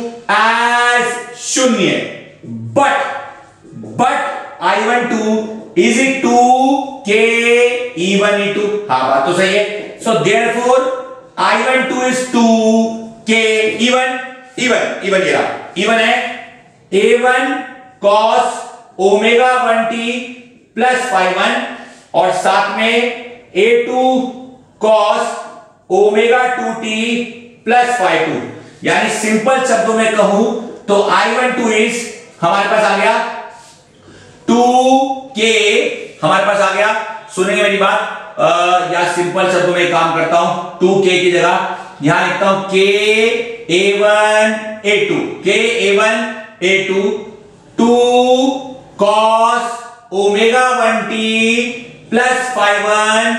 as शून्य, but but I one two is it two K E one E two? हाँ बात तो सही है। So therefore I one two is two K E one E one E one ये रहा, E one है A one cos omega one t plus phi one, और साथ में A two cos omega two t plus phi two. यानी simple शब्दों में कहूं तो I वन टू इज हमारे पास आ गया टू K, हमारे पास आ गया सुनेंगे मेरी बात। आ, या सिंपल शब्दों में काम करता हूं, टू के की जगह यहां लिखता हूं के A one A two, K A one A two two cos omega one T plus phi one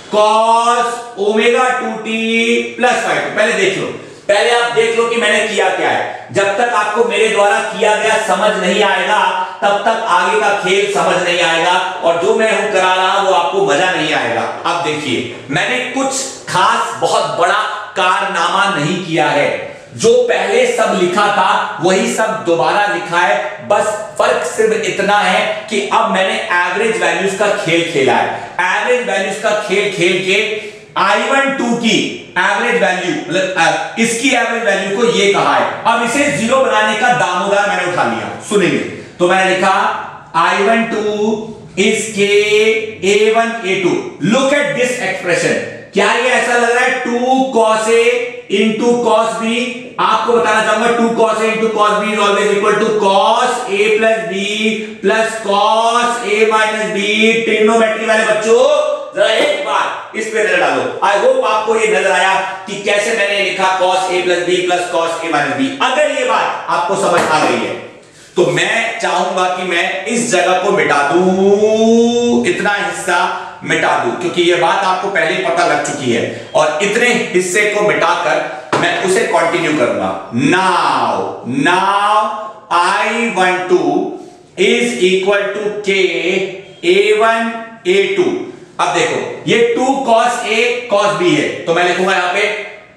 cos omega two T plus phi two. पहले देख लो, पहले आप देख लो कि मैंने किया क्या है। जब तक आपको मेरे द्वारा किया गया समझ नहीं आएगा तब तक आगे का खेल समझ नहीं आएगा, और जो मैं हूं करा रहा वो आपको मजा नहीं आएगा। अब देखिए, मैंने कुछ खास बहुत बड़ा कारनामा नहीं किया है, जो पहले सब लिखा था वही सब दोबारा लिखा है। बस फर्क सिर्फ इतना है कि अब मैंने एवरेज वैल्यूज का खेल खेला है। एवरेज वैल्यूज का खेल खेल के आई वन टू की एवरेज वैल्यू मतलब इसकी एवरेज वैल्यू को ये कहा है। अब इसे जीरो बनाने का दामोदार मैंने उठा लिया। सुनेंगे तो मैंने लिखा आई one two is K A one A two. Look at this expression. क्या ये ऐसा लग रहा है two cos A into cos B? आपको बताना चाहूंगा two cos A into cos B is always equal to cos A plus B plus cos A minus B. Trigonometry वाले बच्चों जरा एक बार इस पे नजर डालो। आई होप आपको ये नजर आया कि कैसे मैंने लिखा cos a प्लस बी प्लस cos a माइनस बी। अगर ये बात आपको समझ आ गई है तो मैं चाहूंगा कि मैं इस जगह को मिटा दूं, इतना हिस्सा मिटा दूं, क्योंकि ये बात आपको पहले ही पता लग चुकी है, और इतने हिस्से को मिटाकर मैं उसे कंटिन्यू करूंगा। Now now I one two is equal to K A one A two. अब देखो ये two cos A cos B है, तो मैं लिखूंगा यहां पे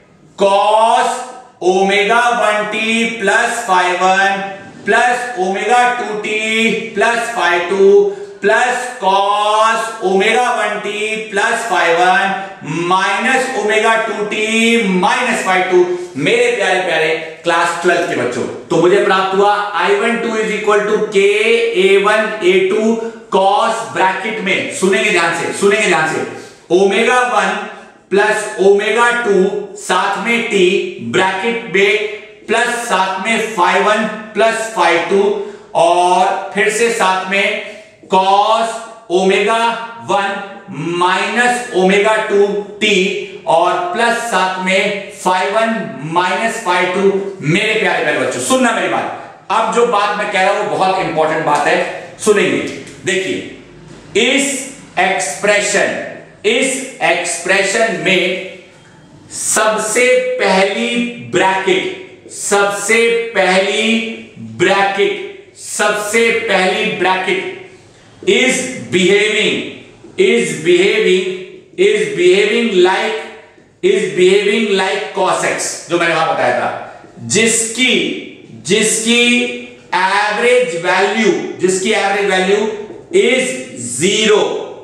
cos omega one T plus phi one plus omega two T plus phi two plus cos omega one T plus phi one minus omega two T minus five two. मेरे प्यारे प्यारे class twelfth के बच्चों, तो मुझे प्राप्त हुआ I one two is equal to K A one A two cos bracket में, सुनेंगे ध्यान से, सुनेंगे ध्यान से, omega one plus omega two साथ में टी ब्रैकेट में प्लस साथ में phi one plus phi two, और फिर से साथ में cos omega one minus omega two T और प्लस साथ में phi one minus five two. मेरे प्यारे प्यारे बच्चों सुनना मेरी बात। अब जो बात मैं कह रहा हूं वो बहुत इंपॉर्टेंट बात है, सुनेंगे। देखिए इस एक्सप्रेशन इस एक्सप्रेशन में सबसे पहली ब्रैकेट सबसे पहली ब्रैकेट सबसे पहली bracket is behaving is behaving is behaving like is behaving like cos x, जो मैंने वहां बताया था, जिसकी जिसकी एवरेज वैल्यू जिसकी average value is zero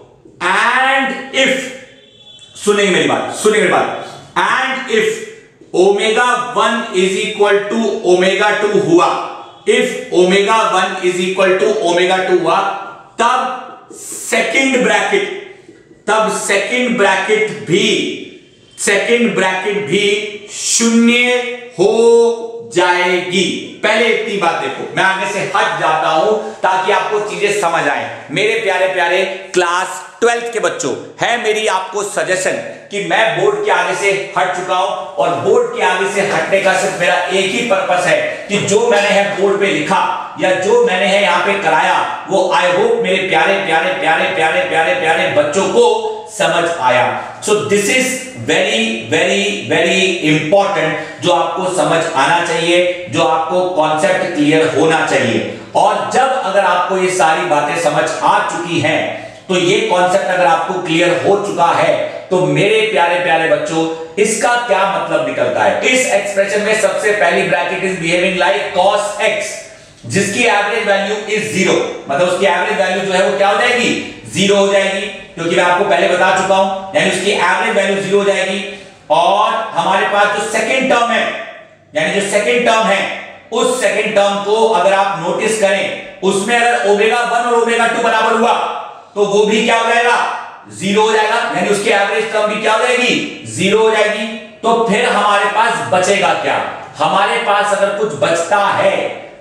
and if, सुनेंगे मेरी बात सुनेंगे मेरी बात and if omega one is equal to omega two हुआ, if omega one is equal to omega two हुआ, तब सेकंड ब्रैकेट तब सेकंड ब्रैकेट भी सेकंड ब्रैकेट भी शून्य हो जाएगी। पहले इतनी बात देखो, मैं आगे से हट जाता हूं ताकि आपको चीजें समझ आए। मेरे प्यारे प्यारे क्लास ट्वेल्थ के बच्चों, है मेरी आपको सजेशन कि मैं बोर्ड के आगे से हट चुका हूं, और बोर्ड के आगे से हटने का सिर्फ मेरा एक ही पर्पस है कि जो मैंने है बोर्ड पे लिखा या जो मैंने है यहां पे कराया वो आई होप मेरे प्यारे प्यारे प्यारे प्यारे प्यारे प्यारे बच्चों को समझ आया। So this is very very very important, जो आपको समझ आना चाहिए, जो आपको कॉन्सेप्ट क्लियर होना चाहिए। और जब अगर आपको ये सारी बातें समझ आ चुकी हैं, तो ये कॉन्सेप्ट अगर आपको क्लियर हो चुका है, तो मेरे प्यारे प्यारे बच्चों इसका क्या मतलब निकलता है। इस एक्सप्रेशन में सबसे पहली bracket is behaving like cos x, जिसकी एवरेज वैल्यू इज जीरो, मतलब उसकी एवरेज वैल्यू जो है वो क्या हो जाएगी, जीरो हो जाएगी, क्योंकि मैं आपको पहले बता चुका हूं, यानी उसकी एवरेज वैल्यू जीरो हो जाएगी। और हमारे पास जो सेकंड टर्म है, यानी जो सेकंड टर्म है, उस सेकंड टर्म को अगर आप नोटिस करें, उसमें अगर ओमेगा वन और ओमेगा टू बराबर हुआ तो वो भी क्या हो जाएगा, जीरो हो जाएगा, यानी उसकी एवरेज टर्म भी क्या हो जाएगी, जीरो हो जाएगी। तो फिर हमारे पास बचेगा क्या, हमारे पास अगर कुछ बचता है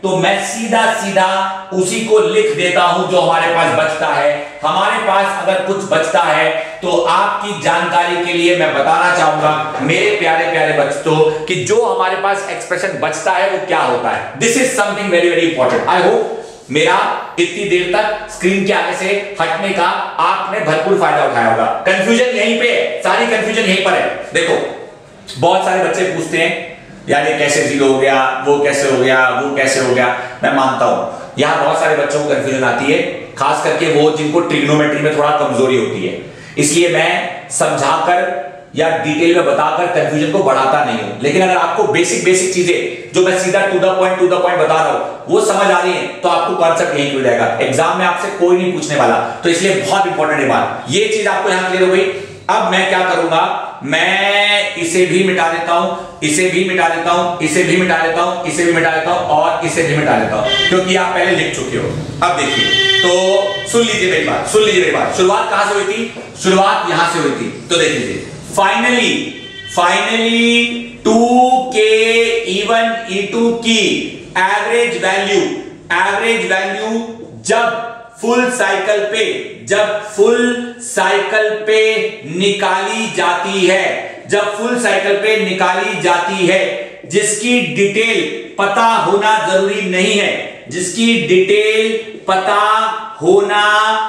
तो मैं सीधा सीधा उसी को लिख देता हूं जो हमारे पास बचता है। हमारे पास अगर कुछ बचता है तो आपकी जानकारी के लिए मैं बताना चाहूंगा मेरे प्यारे प्यारे बच्चों कि जो हमारे पास एक्सप्रेशन बचता है वो क्या होता है। This is something very very important. I hope मेरा इतनी देर तक स्क्रीन के आगे से हटने का आपने भरपूर फायदा उठाया होगा। कंफ्यूजन यहीं पे है, सारी कंफ्यूजन यहीं पर है। देखो बहुत सारे बच्चे पूछते हैं यार ये कैसे जीरो हो गया, वो कैसे हो गया, वो कैसे हो गया। मैं मानता हूं यहां बहुत सारे बच्चों को कंफ्यूजन आती है, खास करके वो जिनको ट्रिग्नोमेट्री में थोड़ा कमजोरी होती है। इसलिए मैं समझाकर या डिटेल में बताकर कंफ्यूजन को बढ़ाता नहीं हूं। लेकिन अगर आपको बेसिक बेसिक चीजें जो मैं सीधा to the point to the point बता रहा हूं वो समझ आ रही है तो आपको कॉन्सेप्ट यही खुल जाएगा। एग्जाम में आपसे कोई नहीं पूछने वाला, तो इसलिए बहुत इंपॉर्टेंट है बात। ये चीज आपको यहां क्लियर हो गई। अब मैं क्या करूंगा, मैं इसे भी मिटा देता हूं, इसे भी मिटा देता हूं, इसे भी मिटा देता हूं, इसे भी मिटा देता हूं और इसे भी मिटा देता हूं, क्योंकि आप पहले लिख चुके हो। अब देखिए, तो सुन लीजिए मेरी बात, सुन लीजिए मेरी बात। शुरुआत कहां से हुई थी? शुरुआत यहां से हुई थी। तो देख लीजिए, finally finally two K E one E two की एवरेज वैल्यू एवरेज वैल्यू जब फुल साइकिल पे जब फुल साइकिल पे निकाली जाती है जब फुल साइकिल पे निकाली जाती है जिसकी डिटेल पता होना जरूरी नहीं है जिसकी डिटेल पता होना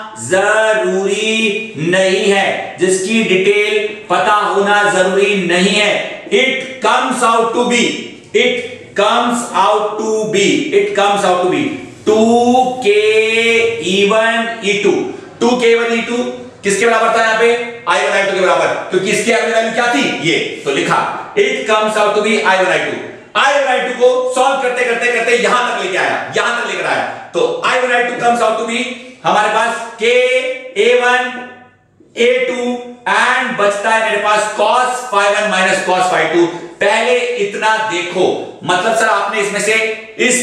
जरूरी नहीं है जिसकी डिटेल पता होना जरूरी नहीं है it comes out to be it comes out to be it comes out to be two K E one E two two K E one E two किसके बराबर था यहां पे? आई वन आई टू के बराबर, क्योंकि इसकी एवरेज वैल्यू क्या थी? ये तो लिखा it comes out to be I one I two. I one I two को सॉल्व करते करते करते यहां तक लेके आया यहां तक लेकर आया तो I one I two comes out to be हमारे पास K A one A two and बचता है मेरे पास cos phi one minus cos phi two. पहले इतना देखो, मतलब सर आपने इसमें से इस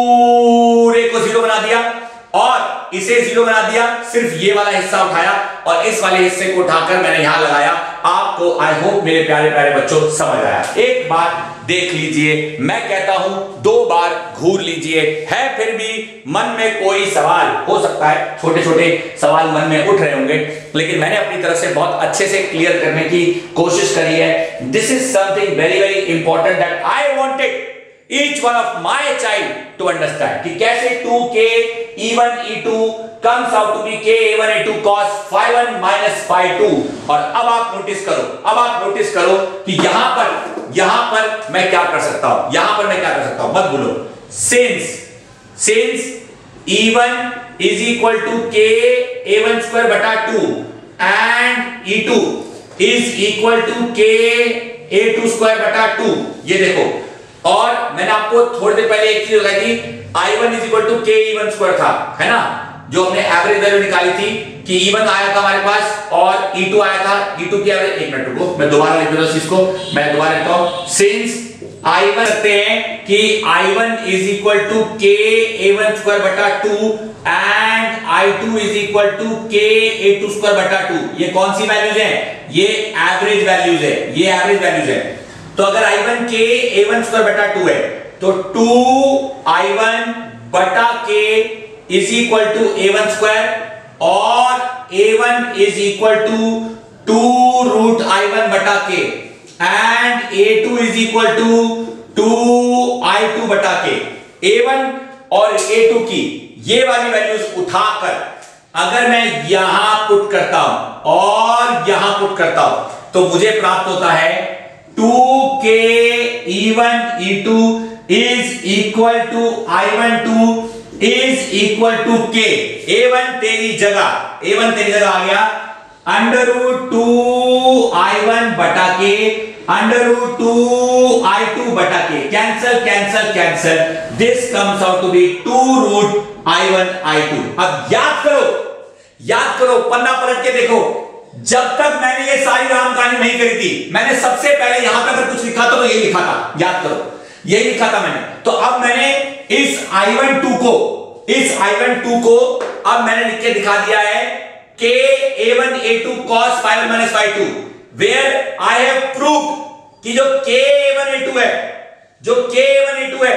पूरे को जीरो बना दिया और इसे जीरो बना दिया, सिर्फ ये वाला हिस्सा उठाया और इस वाले हिस्से को उठाकर मैंने यहां लगाया। आपको आई होप मेरे प्यारे प्यारे बच्चों समझ आया। एक बात देख लीजिए, मैं कहता हूं दो बार घूर लीजिए। है फिर भी मन में कोई सवाल हो सकता है, छोटे छोटे सवाल मन में उठ रहे होंगे, लेकिन मैंने अपनी तरफ से बहुत अच्छे से क्लियर करने की कोशिश करी है। This is something very very important that I wanted each one of my child to understand कि कैसे two K E one E two comes out to be k a one a two cos phi one minus phi two. और अब आप notice करो अब आप notice करो कि यहां पर यहां पर मैं क्या कर सकता हूं यहां पर मैं क्या कर सकता हूं मत भूलो। since since e one is equal to k a one square बटा two and e two is equal to k a two square बटा टू। ये देखो, और मैंने आपको थोड़ी देर पहले एक चीज बताई थी, I one is equal to के ई वन स्क्वायर था, है ना, जो हमने एवरेज वैल्यू निकाली थी कि ई वन आया था हमारे पास और ई टू आया था। ई टू की एवरेज, एक मिनट रुको मैं दोबारा लिख देता हूं इसको, मैं दोबारा लिखता हूं। सिंस आई वन करते हैं कि I one is equal to K A one square बटा two and I two is equal to K A two square बटा टू। ये कौन सी वैल्यूज है? ये एवरेज वैल्यूज है, ये एवरेज वैल्यूज है। तो अगर I one K A one square बटा टू है तो टू आई वन बटा K is equal to A one square और A one is equal to two root I one बटा K and A two is equal to two I two बटा K. A one और ए to की ये वाली values उठाकर अगर मैं यहां पुट करता हूं और यहां पुट करता हूं तो मुझे प्राप्त होता है टू के E one E two is equal to I one two is equal to K. A one तेरी जगह ए वन तेरी जगह आ गया under root two I one बटा K under root two I two बटा K. Cancel cancel cancel, this comes out to be two root I one I two. अब याद करो याद करो पन्ना पलट के देखो, जब तक मैंने ये सारी राम कहानी नहीं करी थी मैंने सबसे पहले यहां पे अगर कुछ लिखा था तो ये लिखा था, याद करो यही लिखा था मैंने। तो अब मैंने इस आई वन टू को इस आई वन टू को अब मैंने लिख के दिखा दिया है K A one A two cos phi one minus phi two, where I have proved कि जो K A one A two है जो K A one A two है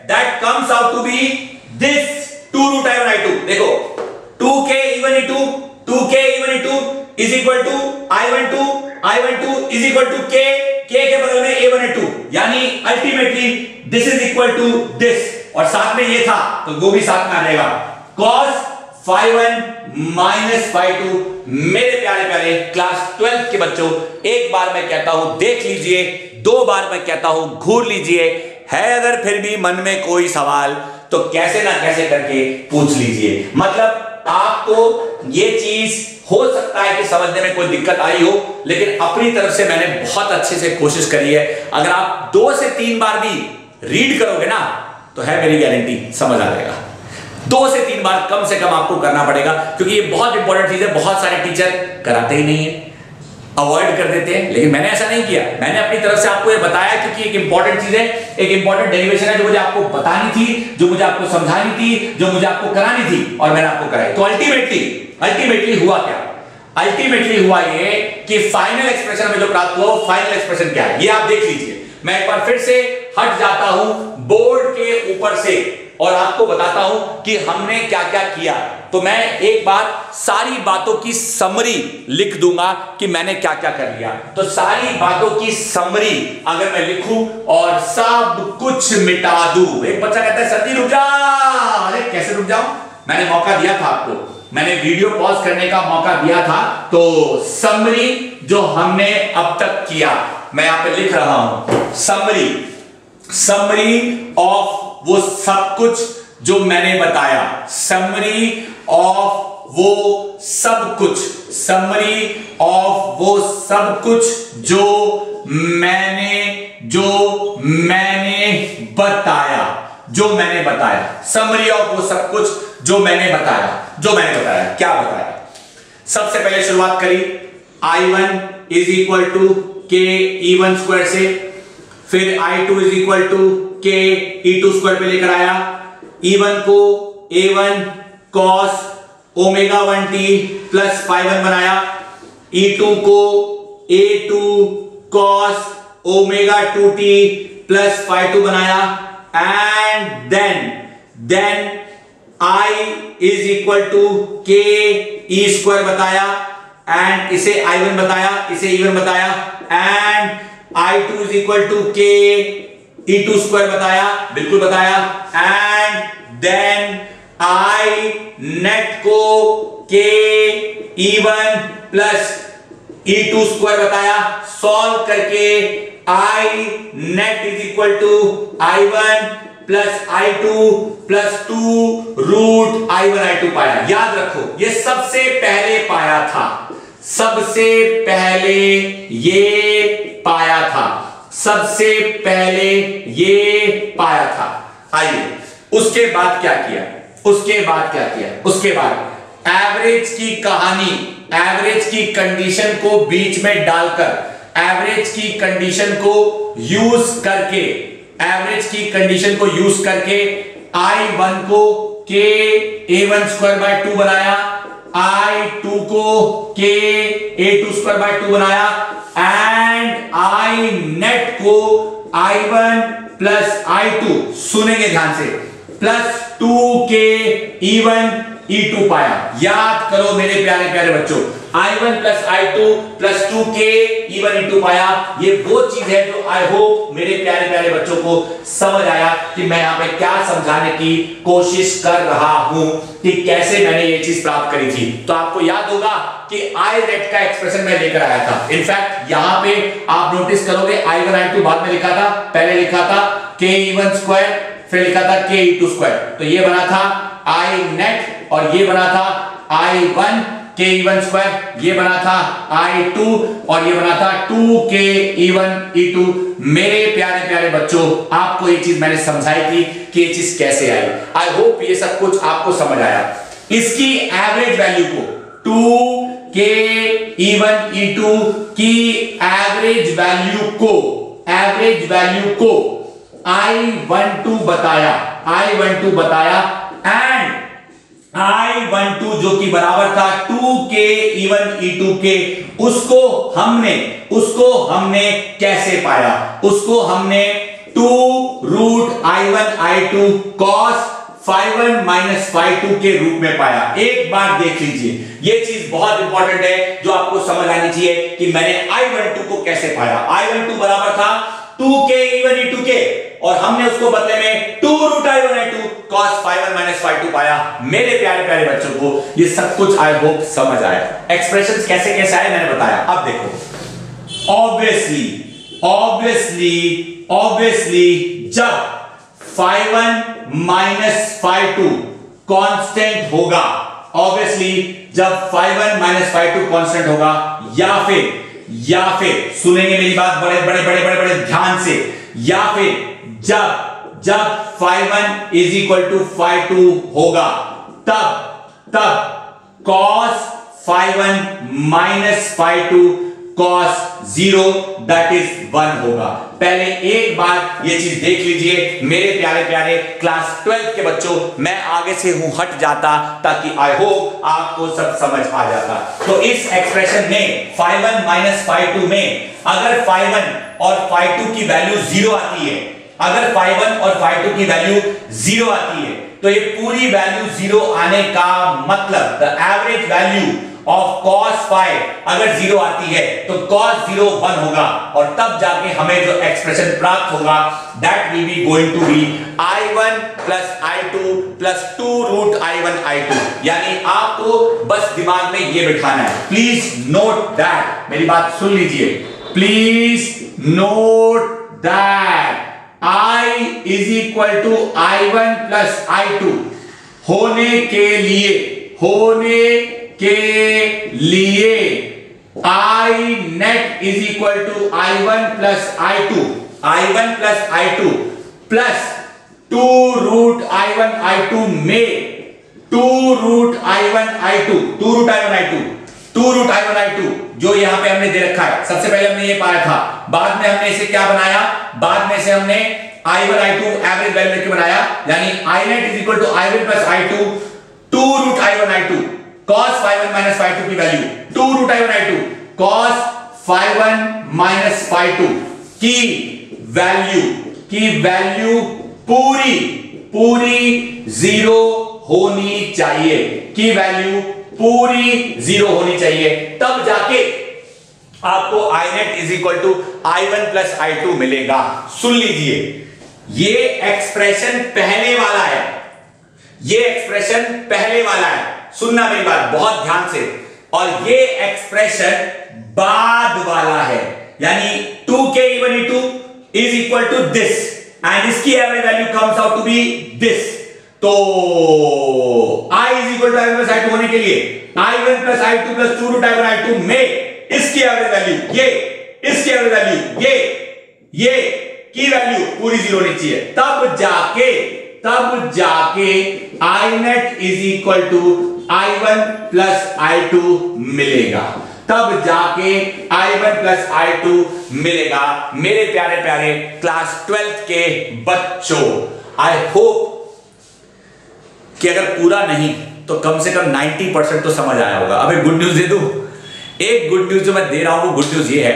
that comes out to be this two root I one I two. देखो two K E one E two, two K E one E two is equal to I one two, I one two is equal to K, K K बगल में A one A two, यानी ultimately this is equal to this, और साथ में ये था तो वो भी साथ में आ जाएगा cos five one minus five two. मेरे प्यारे प्यारे क्लास ट्वेल्थ के बच्चों, एक बार मैं कहता हूं देख लीजिए, दो बार मैं कहता हूं घूर लीजिए, है अगर फिर भी मन में कोई सवाल तो कैसे ना कैसे करके पूछ लीजिए। मतलब आपको ये चीज हो सकता है कि समझने में कोई दिक्कत आई हो, लेकिन अपनी तरफ से मैंने बहुत अच्छे से कोशिश करी है। अगर आप दो से तीन बार भी रीड करोगे ना तो है मेरी गारंटी समझ आ जाएगा। दो से तीन बार कम से कम आपको करना पड़ेगा, क्योंकि ये बहुत इंपॉर्टेंट चीज है। बहुत सारे टीचर कराते ही नहीं है, अवॉइड कर देते हैं, लेकिन मैंने ऐसा नहीं किया। मैंने अपनी तरफ से आपको ये बताया, क्योंकि एक इंपॉर्टेंट चीज है, एक इंपॉर्टेंट डेरिवेशन है जो मुझे आपको बतानी थी, जो मुझे आपको समझानी थी, जो मुझे आपको करानी थी, और मैंने आपको कराई। तो अल्टीमेटली अल्टीमेटली हुआ क्या? अल्टीमेटली हुआ ये कि फाइनल एक्सप्रेशन में जो प्राप्त हुआ, फाइनल एक्सप्रेशन क्या है ये आप देख लीजिए। मैं एक बार फिर से हट जाता हूं बोर्ड के ऊपर से और आपको बताता हूं कि हमने क्या क्या किया। तो मैं एक बार सारी बातों की समरी लिख दूंगा कि मैंने क्या क्या कर लिया। तो सारी बातों की समरी अगर मैं लिखूं और सब कुछ मिटा दूं। एक बच्चा कहता है सर जी रुक जा। अरे कैसे रुक जाऊं? मैंने मौका दिया था आपको, मैंने वीडियो पॉज करने का मौका दिया था। तो समरी जो हमने अब तक किया मैं यहां पे लिख रहा हूं, समरी समरी ऑफ वो सब कुछ जो मैंने बताया, समरी ऑफ वो सब कुछ, समरी ऑफ वो सब कुछ जो मैंने जो मैंने बताया, जो मैंने बताया, समरी ऑफ वो सब कुछ जो मैंने बताया, जो मैंने बताया। क्या बताया? सबसे पहले शुरुआत करी I one is equal to के ई वन स्क्वायर से, फिर I two is equal to के ई टू स्क्वायर पे लेकर आया, ई वन को A one cos omega one T plus phi one बनाया, ई टू को A two cos omega two T plus phi two बनाया, and then then I is equal to के E square बताया, and इसे आई one बताया, इसे E one बताया, and I two is equal to के ई टू स्क्वायर बताया, बिल्कुल बताया, एंड देन आई नेट को K E one plus E two square बताया। सॉल्व करके I net is equal to I one plus I two plus two root I one I two पाया। याद रखो ये सबसे पहले पाया था, सबसे पहले ये पाया था, सबसे पहले ये पाया था। आइए उसके बाद क्या किया, उसके बाद क्या किया, उसके बाद एवरेज की कहानी, एवरेज की कंडीशन को बीच में डालकर, एवरेज की कंडीशन को यूज करके, एवरेज की कंडीशन को यूज करके आई वन को K A one square by two बनाया, आई टू को K A two square by two बनाया, एंड आई नेट को I one plus I two, सुनेंगे ध्यान से, प्लस टू के ई वन ई टू पाया। याद करो मेरे प्यारे प्यारे बच्चों, I one plus I two plus two के ई वन ई टू पाया। ये वो चीज है जो आई होप मेरे प्यारे प्यारे बच्चों को समझ आया कि मैं यहाँ पे क्या समझाने की कोशिश कर रहा हूं, कि कैसे मैंने ये चीज प्राप्त करी थी। तो आपको याद होगा कि आई नेट का एक्सप्रेशन मैं लेकर आया था। इनफैक्ट यहाँ पे आप नोटिस करोगे आई वन आई टू बाद में लिखा था, पहले लिखा था के ई वन स्क्वायर, फिर लिखा था के ई टू स्क्वायर। तो ये बना था आई नेट और ये बना था आई वन के ई वन स्क्वायर, ये बना था आई टू और ये बना था टू के ई वन ई टू। मेरे प्यारे प्यारे बच्चों आपको ये चीज मैंने समझाई थी कि ये चीज कैसे आई। आई होप ये सब कुछ आपको समझ आया। इसकी एवरेज वैल्यू को टू के ई वन ई टू की एवरेज वैल्यू को एवरेज वैल्यू को आई वन टू बताया, आई वन टू बताया, एंड आई वन टू जो कि बराबर था टू के ई वन ई टू के, उसको हमने उसको हमने कैसे पाया, उसको हमने two root I one I two cos phi one minus five two के रूप में पाया। एक बार देख लीजिए, ये चीज बहुत इंपॉर्टेंट है जो आपको समझ आनी चाहिए कि मैंने आई वन टू को कैसे पाया। आई वन टू बराबर था टू के ई वन ई टू के और हमने उसको बदले में two root I one I two cos phi one minus five two पाया। मेरे प्यारे प्यारे बच्चों को ये सब कुछ आई होप समझ आया। एक्सप्रेशंस कैसे कैसे आए मैंने बताया। अब देखो, ऑब्वियसली ऑब्वियसली ऑब्वियसली जब phi one minus five two constant होगा, ऑब्वियसली जब phi one minus five two constant होगा, या फिर या फिर सुनेंगे मेरी बात बड़े बड़े बड़े बड़े बड़े ध्यान से, या फिर जब जब phi one is equal to phi two होगा, तब तब cos phi one minus five two cos zero that is one होगा। पहले एक बार ये चीज देख लीजिए मेरे प्यारे प्यारे क्लास ट्वेल्थ के बच्चों। मैं आगे से हूं हट जाता ताकि आई होप आपको सब समझ आ जाता। तो इस एक्सप्रेशन में phi one minus five two में अगर फाइव वन और फाइव टू की वैल्यू जीरो आती है, अगर फाइव वन और फाइव टू की वैल्यू जीरो आती है, तो ये पूरी वैल्यू जीरो आने का मतलब the average value of cos five अगर जीरो आती है तो cos जीरो वन होगा और तब जाके हमें जो एक्सप्रेशन प्राप्त होगा that will be going to be I one plus I two plus two root I one I two. यानी आपको बस दिमाग में ये बिठाना है। प्लीज नोट दैट, मेरी बात सुन लीजिए, please note that I is equal to I one plus I two होने के लिए होने के लिए I net is equal to I one plus I two I one plus I two plus two root I one I two में two root I one I two two root I one I two two root I one I two जो यहां पे हमने दे रखा है। सबसे पहले हमने ये पाया था, बाद में हमने इसे क्या बनाया, बाद में से हमने I one I two average value लेके बनाया, यानी I net is equal to I one plus I two two root I one I two cos five one minus five two की value two root I one I two cos five one minus five two की value की value पूरी पूरी zero होनी चाहिए, की value पूरी zero होनी चाहिए, तब जाके आपको I net is equal to I one plus I two मिलेगा। सुन लीजिए, ये एक्सप्रेशन पहले वाला है, ये एक्सप्रेशन पहले वाला है, सुनना मेरी बात बहुत ध्यान से, और ये एक्सप्रेशन बाद वाला है, यानी टू के E one E two is equal to this and इसकी average value comes out to be this. तो I is equal to I one plus I two होने के लिए I one plus I two plus two root I one I two में इसकी average value ये, इसकी average value ये, ये की वैल्यू पूरी जीरो होनी चाहिए, तब जाके तब जाके I net is equal to I one plus I two मिलेगा, तब जाके I one plus I two मिलेगा। मेरे प्यारे प्यारे क्लास ट्वेल्थ के बच्चों, आई होप कि अगर पूरा नहीं तो कम से कम नब्बे परसेंट तो समझ आया होगा। अब एक गुड न्यूज दे दूं, एक गुड न्यूज जो मैं दे रहा हूं वो गुड न्यूज ये है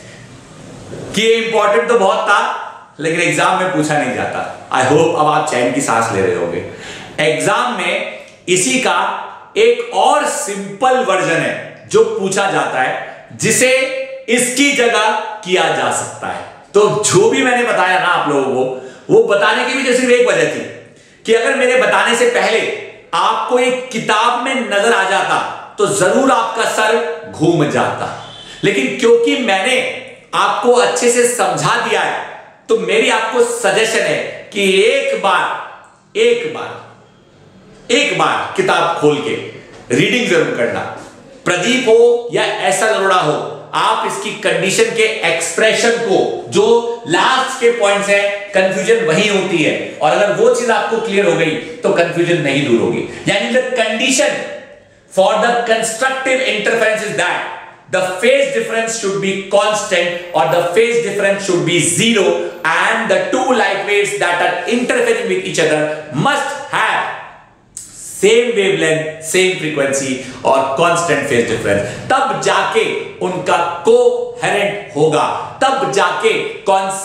कि इंपॉर्टेंट तो बहुत था लेकिन एग्जाम में पूछा नहीं जाता। आई होप अब आप चैन की सांस ले रहे होगे। एग्जाम में इसी का एक और सिंपल वर्जन है जो पूछा जाता है, जिसे इसकी जगह किया जा सकता है। तो जो भी मैंने बताया ना आप लोगों को, वो बताने की भी सिर्फ एक वजह थी कि अगर मेरे बताने से पहले आपको एक किताब में नजर आ जाता तो जरूर आपका सर घूम जाता, लेकिन क्योंकि मैंने आपको अच्छे से समझा दिया है तो मेरी आपको सजेशन है कि एक बार एक बार एक बार किताब खोल के रीडिंग जरूर करना। प्रदीप हो या ऐसा लरोड़ा हो, आप इसकी कंडीशन के एक्सप्रेशन को, जो लास्ट के पॉइंट्स है, कंफ्यूजन वही होती है, और अगर वो चीज आपको क्लियर हो गई तो कंफ्यूजन नहीं दूर होगी। यानी the condition for the constructive interference is that the phase difference should be constant or the phase difference should be zero and the two light waves that are interfering with each other must have same wavelength, same frequency और constant phase difference। तब जाके उनका coherent होगा, तब जाके concept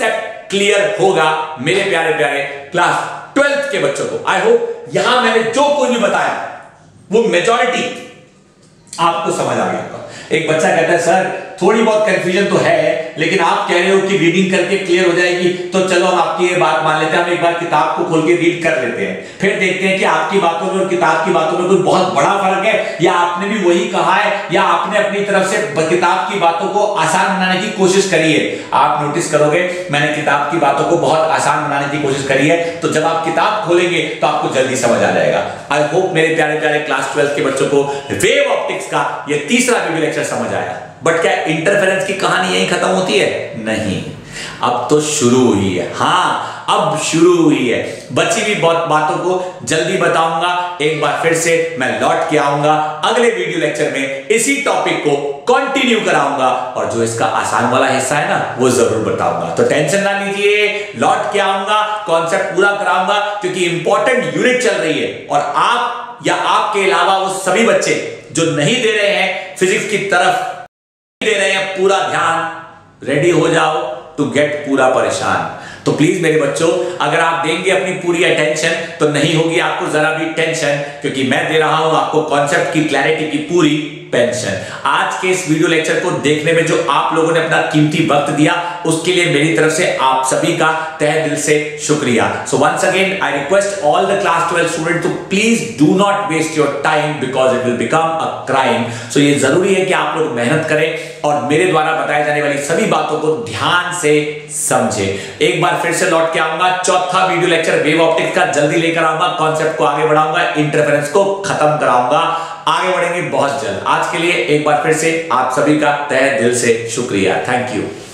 clear होगा मेरे प्यारे प्यारे क्लास ट्वेल्थ के बच्चों को। आई होप यहां मैंने जो कुछ भी बताया वो मेजॉरिटी आपको समझ आ गया होगा। एक बच्चा कहता है सर थोड़ी बहुत कंफ्यूजन तो है, लेकिन आप कह रहे हो कि रीडिंग करके क्लियर हो जाएगी, तो चलो हम आपकी ये बात मान लेते हैं, हम एक बार किताब को खोल के रीड कर लेते हैं, फिर देखते हैं कि आपकी बातों में और किताब की बातों में कोई बहुत बड़ा फर्क है, या आपने भी वही कहा है, या आपने अपनी तरफ से किताब की बातों को आसान बनाने की कोशिश करी है। आप नोटिस करोगे मैंने किताब की बातों को बहुत आसान बनाने की कोशिश करी है, तो जब आप किताब खोलेंगे तो आपको जल्दी समझ आ जाएगा। आई होप मेरे प्यारे प्यारे क्लास ट्वेल्थ के बच्चों को वेव ऑप्टिक्स का ये तीसरा वीडियो लेक्चर समझ आया। बट क्या इंटरफेरेंस की कहानी यहीं खत्म होती है? नहीं, अब तो शुरू हुई है। हाँ, अब शुरू हुई है। बची हुई बहुत बातों को जल्दी बताऊंगा। एक बार फिर से मैं लौट के आऊंगा अगले वीडियो लेक्चर में, इसी टॉपिक को कंटिन्यू कराऊंगा, और जो इसका आसान वाला हिस्सा है ना वो जरूर बताऊंगा। तो टेंशन ना लीजिए, लौट के आऊंगा, कॉन्सेप्ट पूरा कराऊंगा, क्योंकि इंपॉर्टेंट यूनिट चल रही है और आप या आपके अलावा वो सभी बच्चे जो नहीं दे रहे हैं फिजिक्स की तरफ, दे रहे हैं पूरा ध्यान, रेडी हो जाओ टू गेट पूरा परेशान। तो प्लीज मेरे बच्चों, अगर आप देंगे अपनी पूरी अटेंशन तो नहीं होगी आपको जरा भी टेंशन, क्योंकि मैं दे रहा हूं आपको कॉन्सेप्ट की क्लैरिटी की पूरी पेंशन। आज के इस वीडियो लेक्चर को देखने में जो आप लोगों ने अपना कीमती वक्त दिया, उसके लिए मेरी तरफ से आप सभी का तहे दिल से शुक्रिया। So once again I request all the class twelve student to please do not waste your time, because it will become a crime. So ये जरूरी है कि आप लोग मेहनत करें और मेरे द्वारा बताई जाने वाली सभी बातों को ध्यान से समझे। एक बार फिर से लौट के आऊंगा, चौथा वीडियो लेक्चर वेव ऑप्टिक्स का जल्दी लेकर आऊंगा, कॉन्सेप्ट को आगे बढ़ाऊंगा, इंटरफेरेंस को खत्म कराऊंगा। आगे बढ़ेंगे बहुत जल्द। आज के लिए एक बार फिर से आप सभी का तहे दिल से शुक्रिया। Thank you.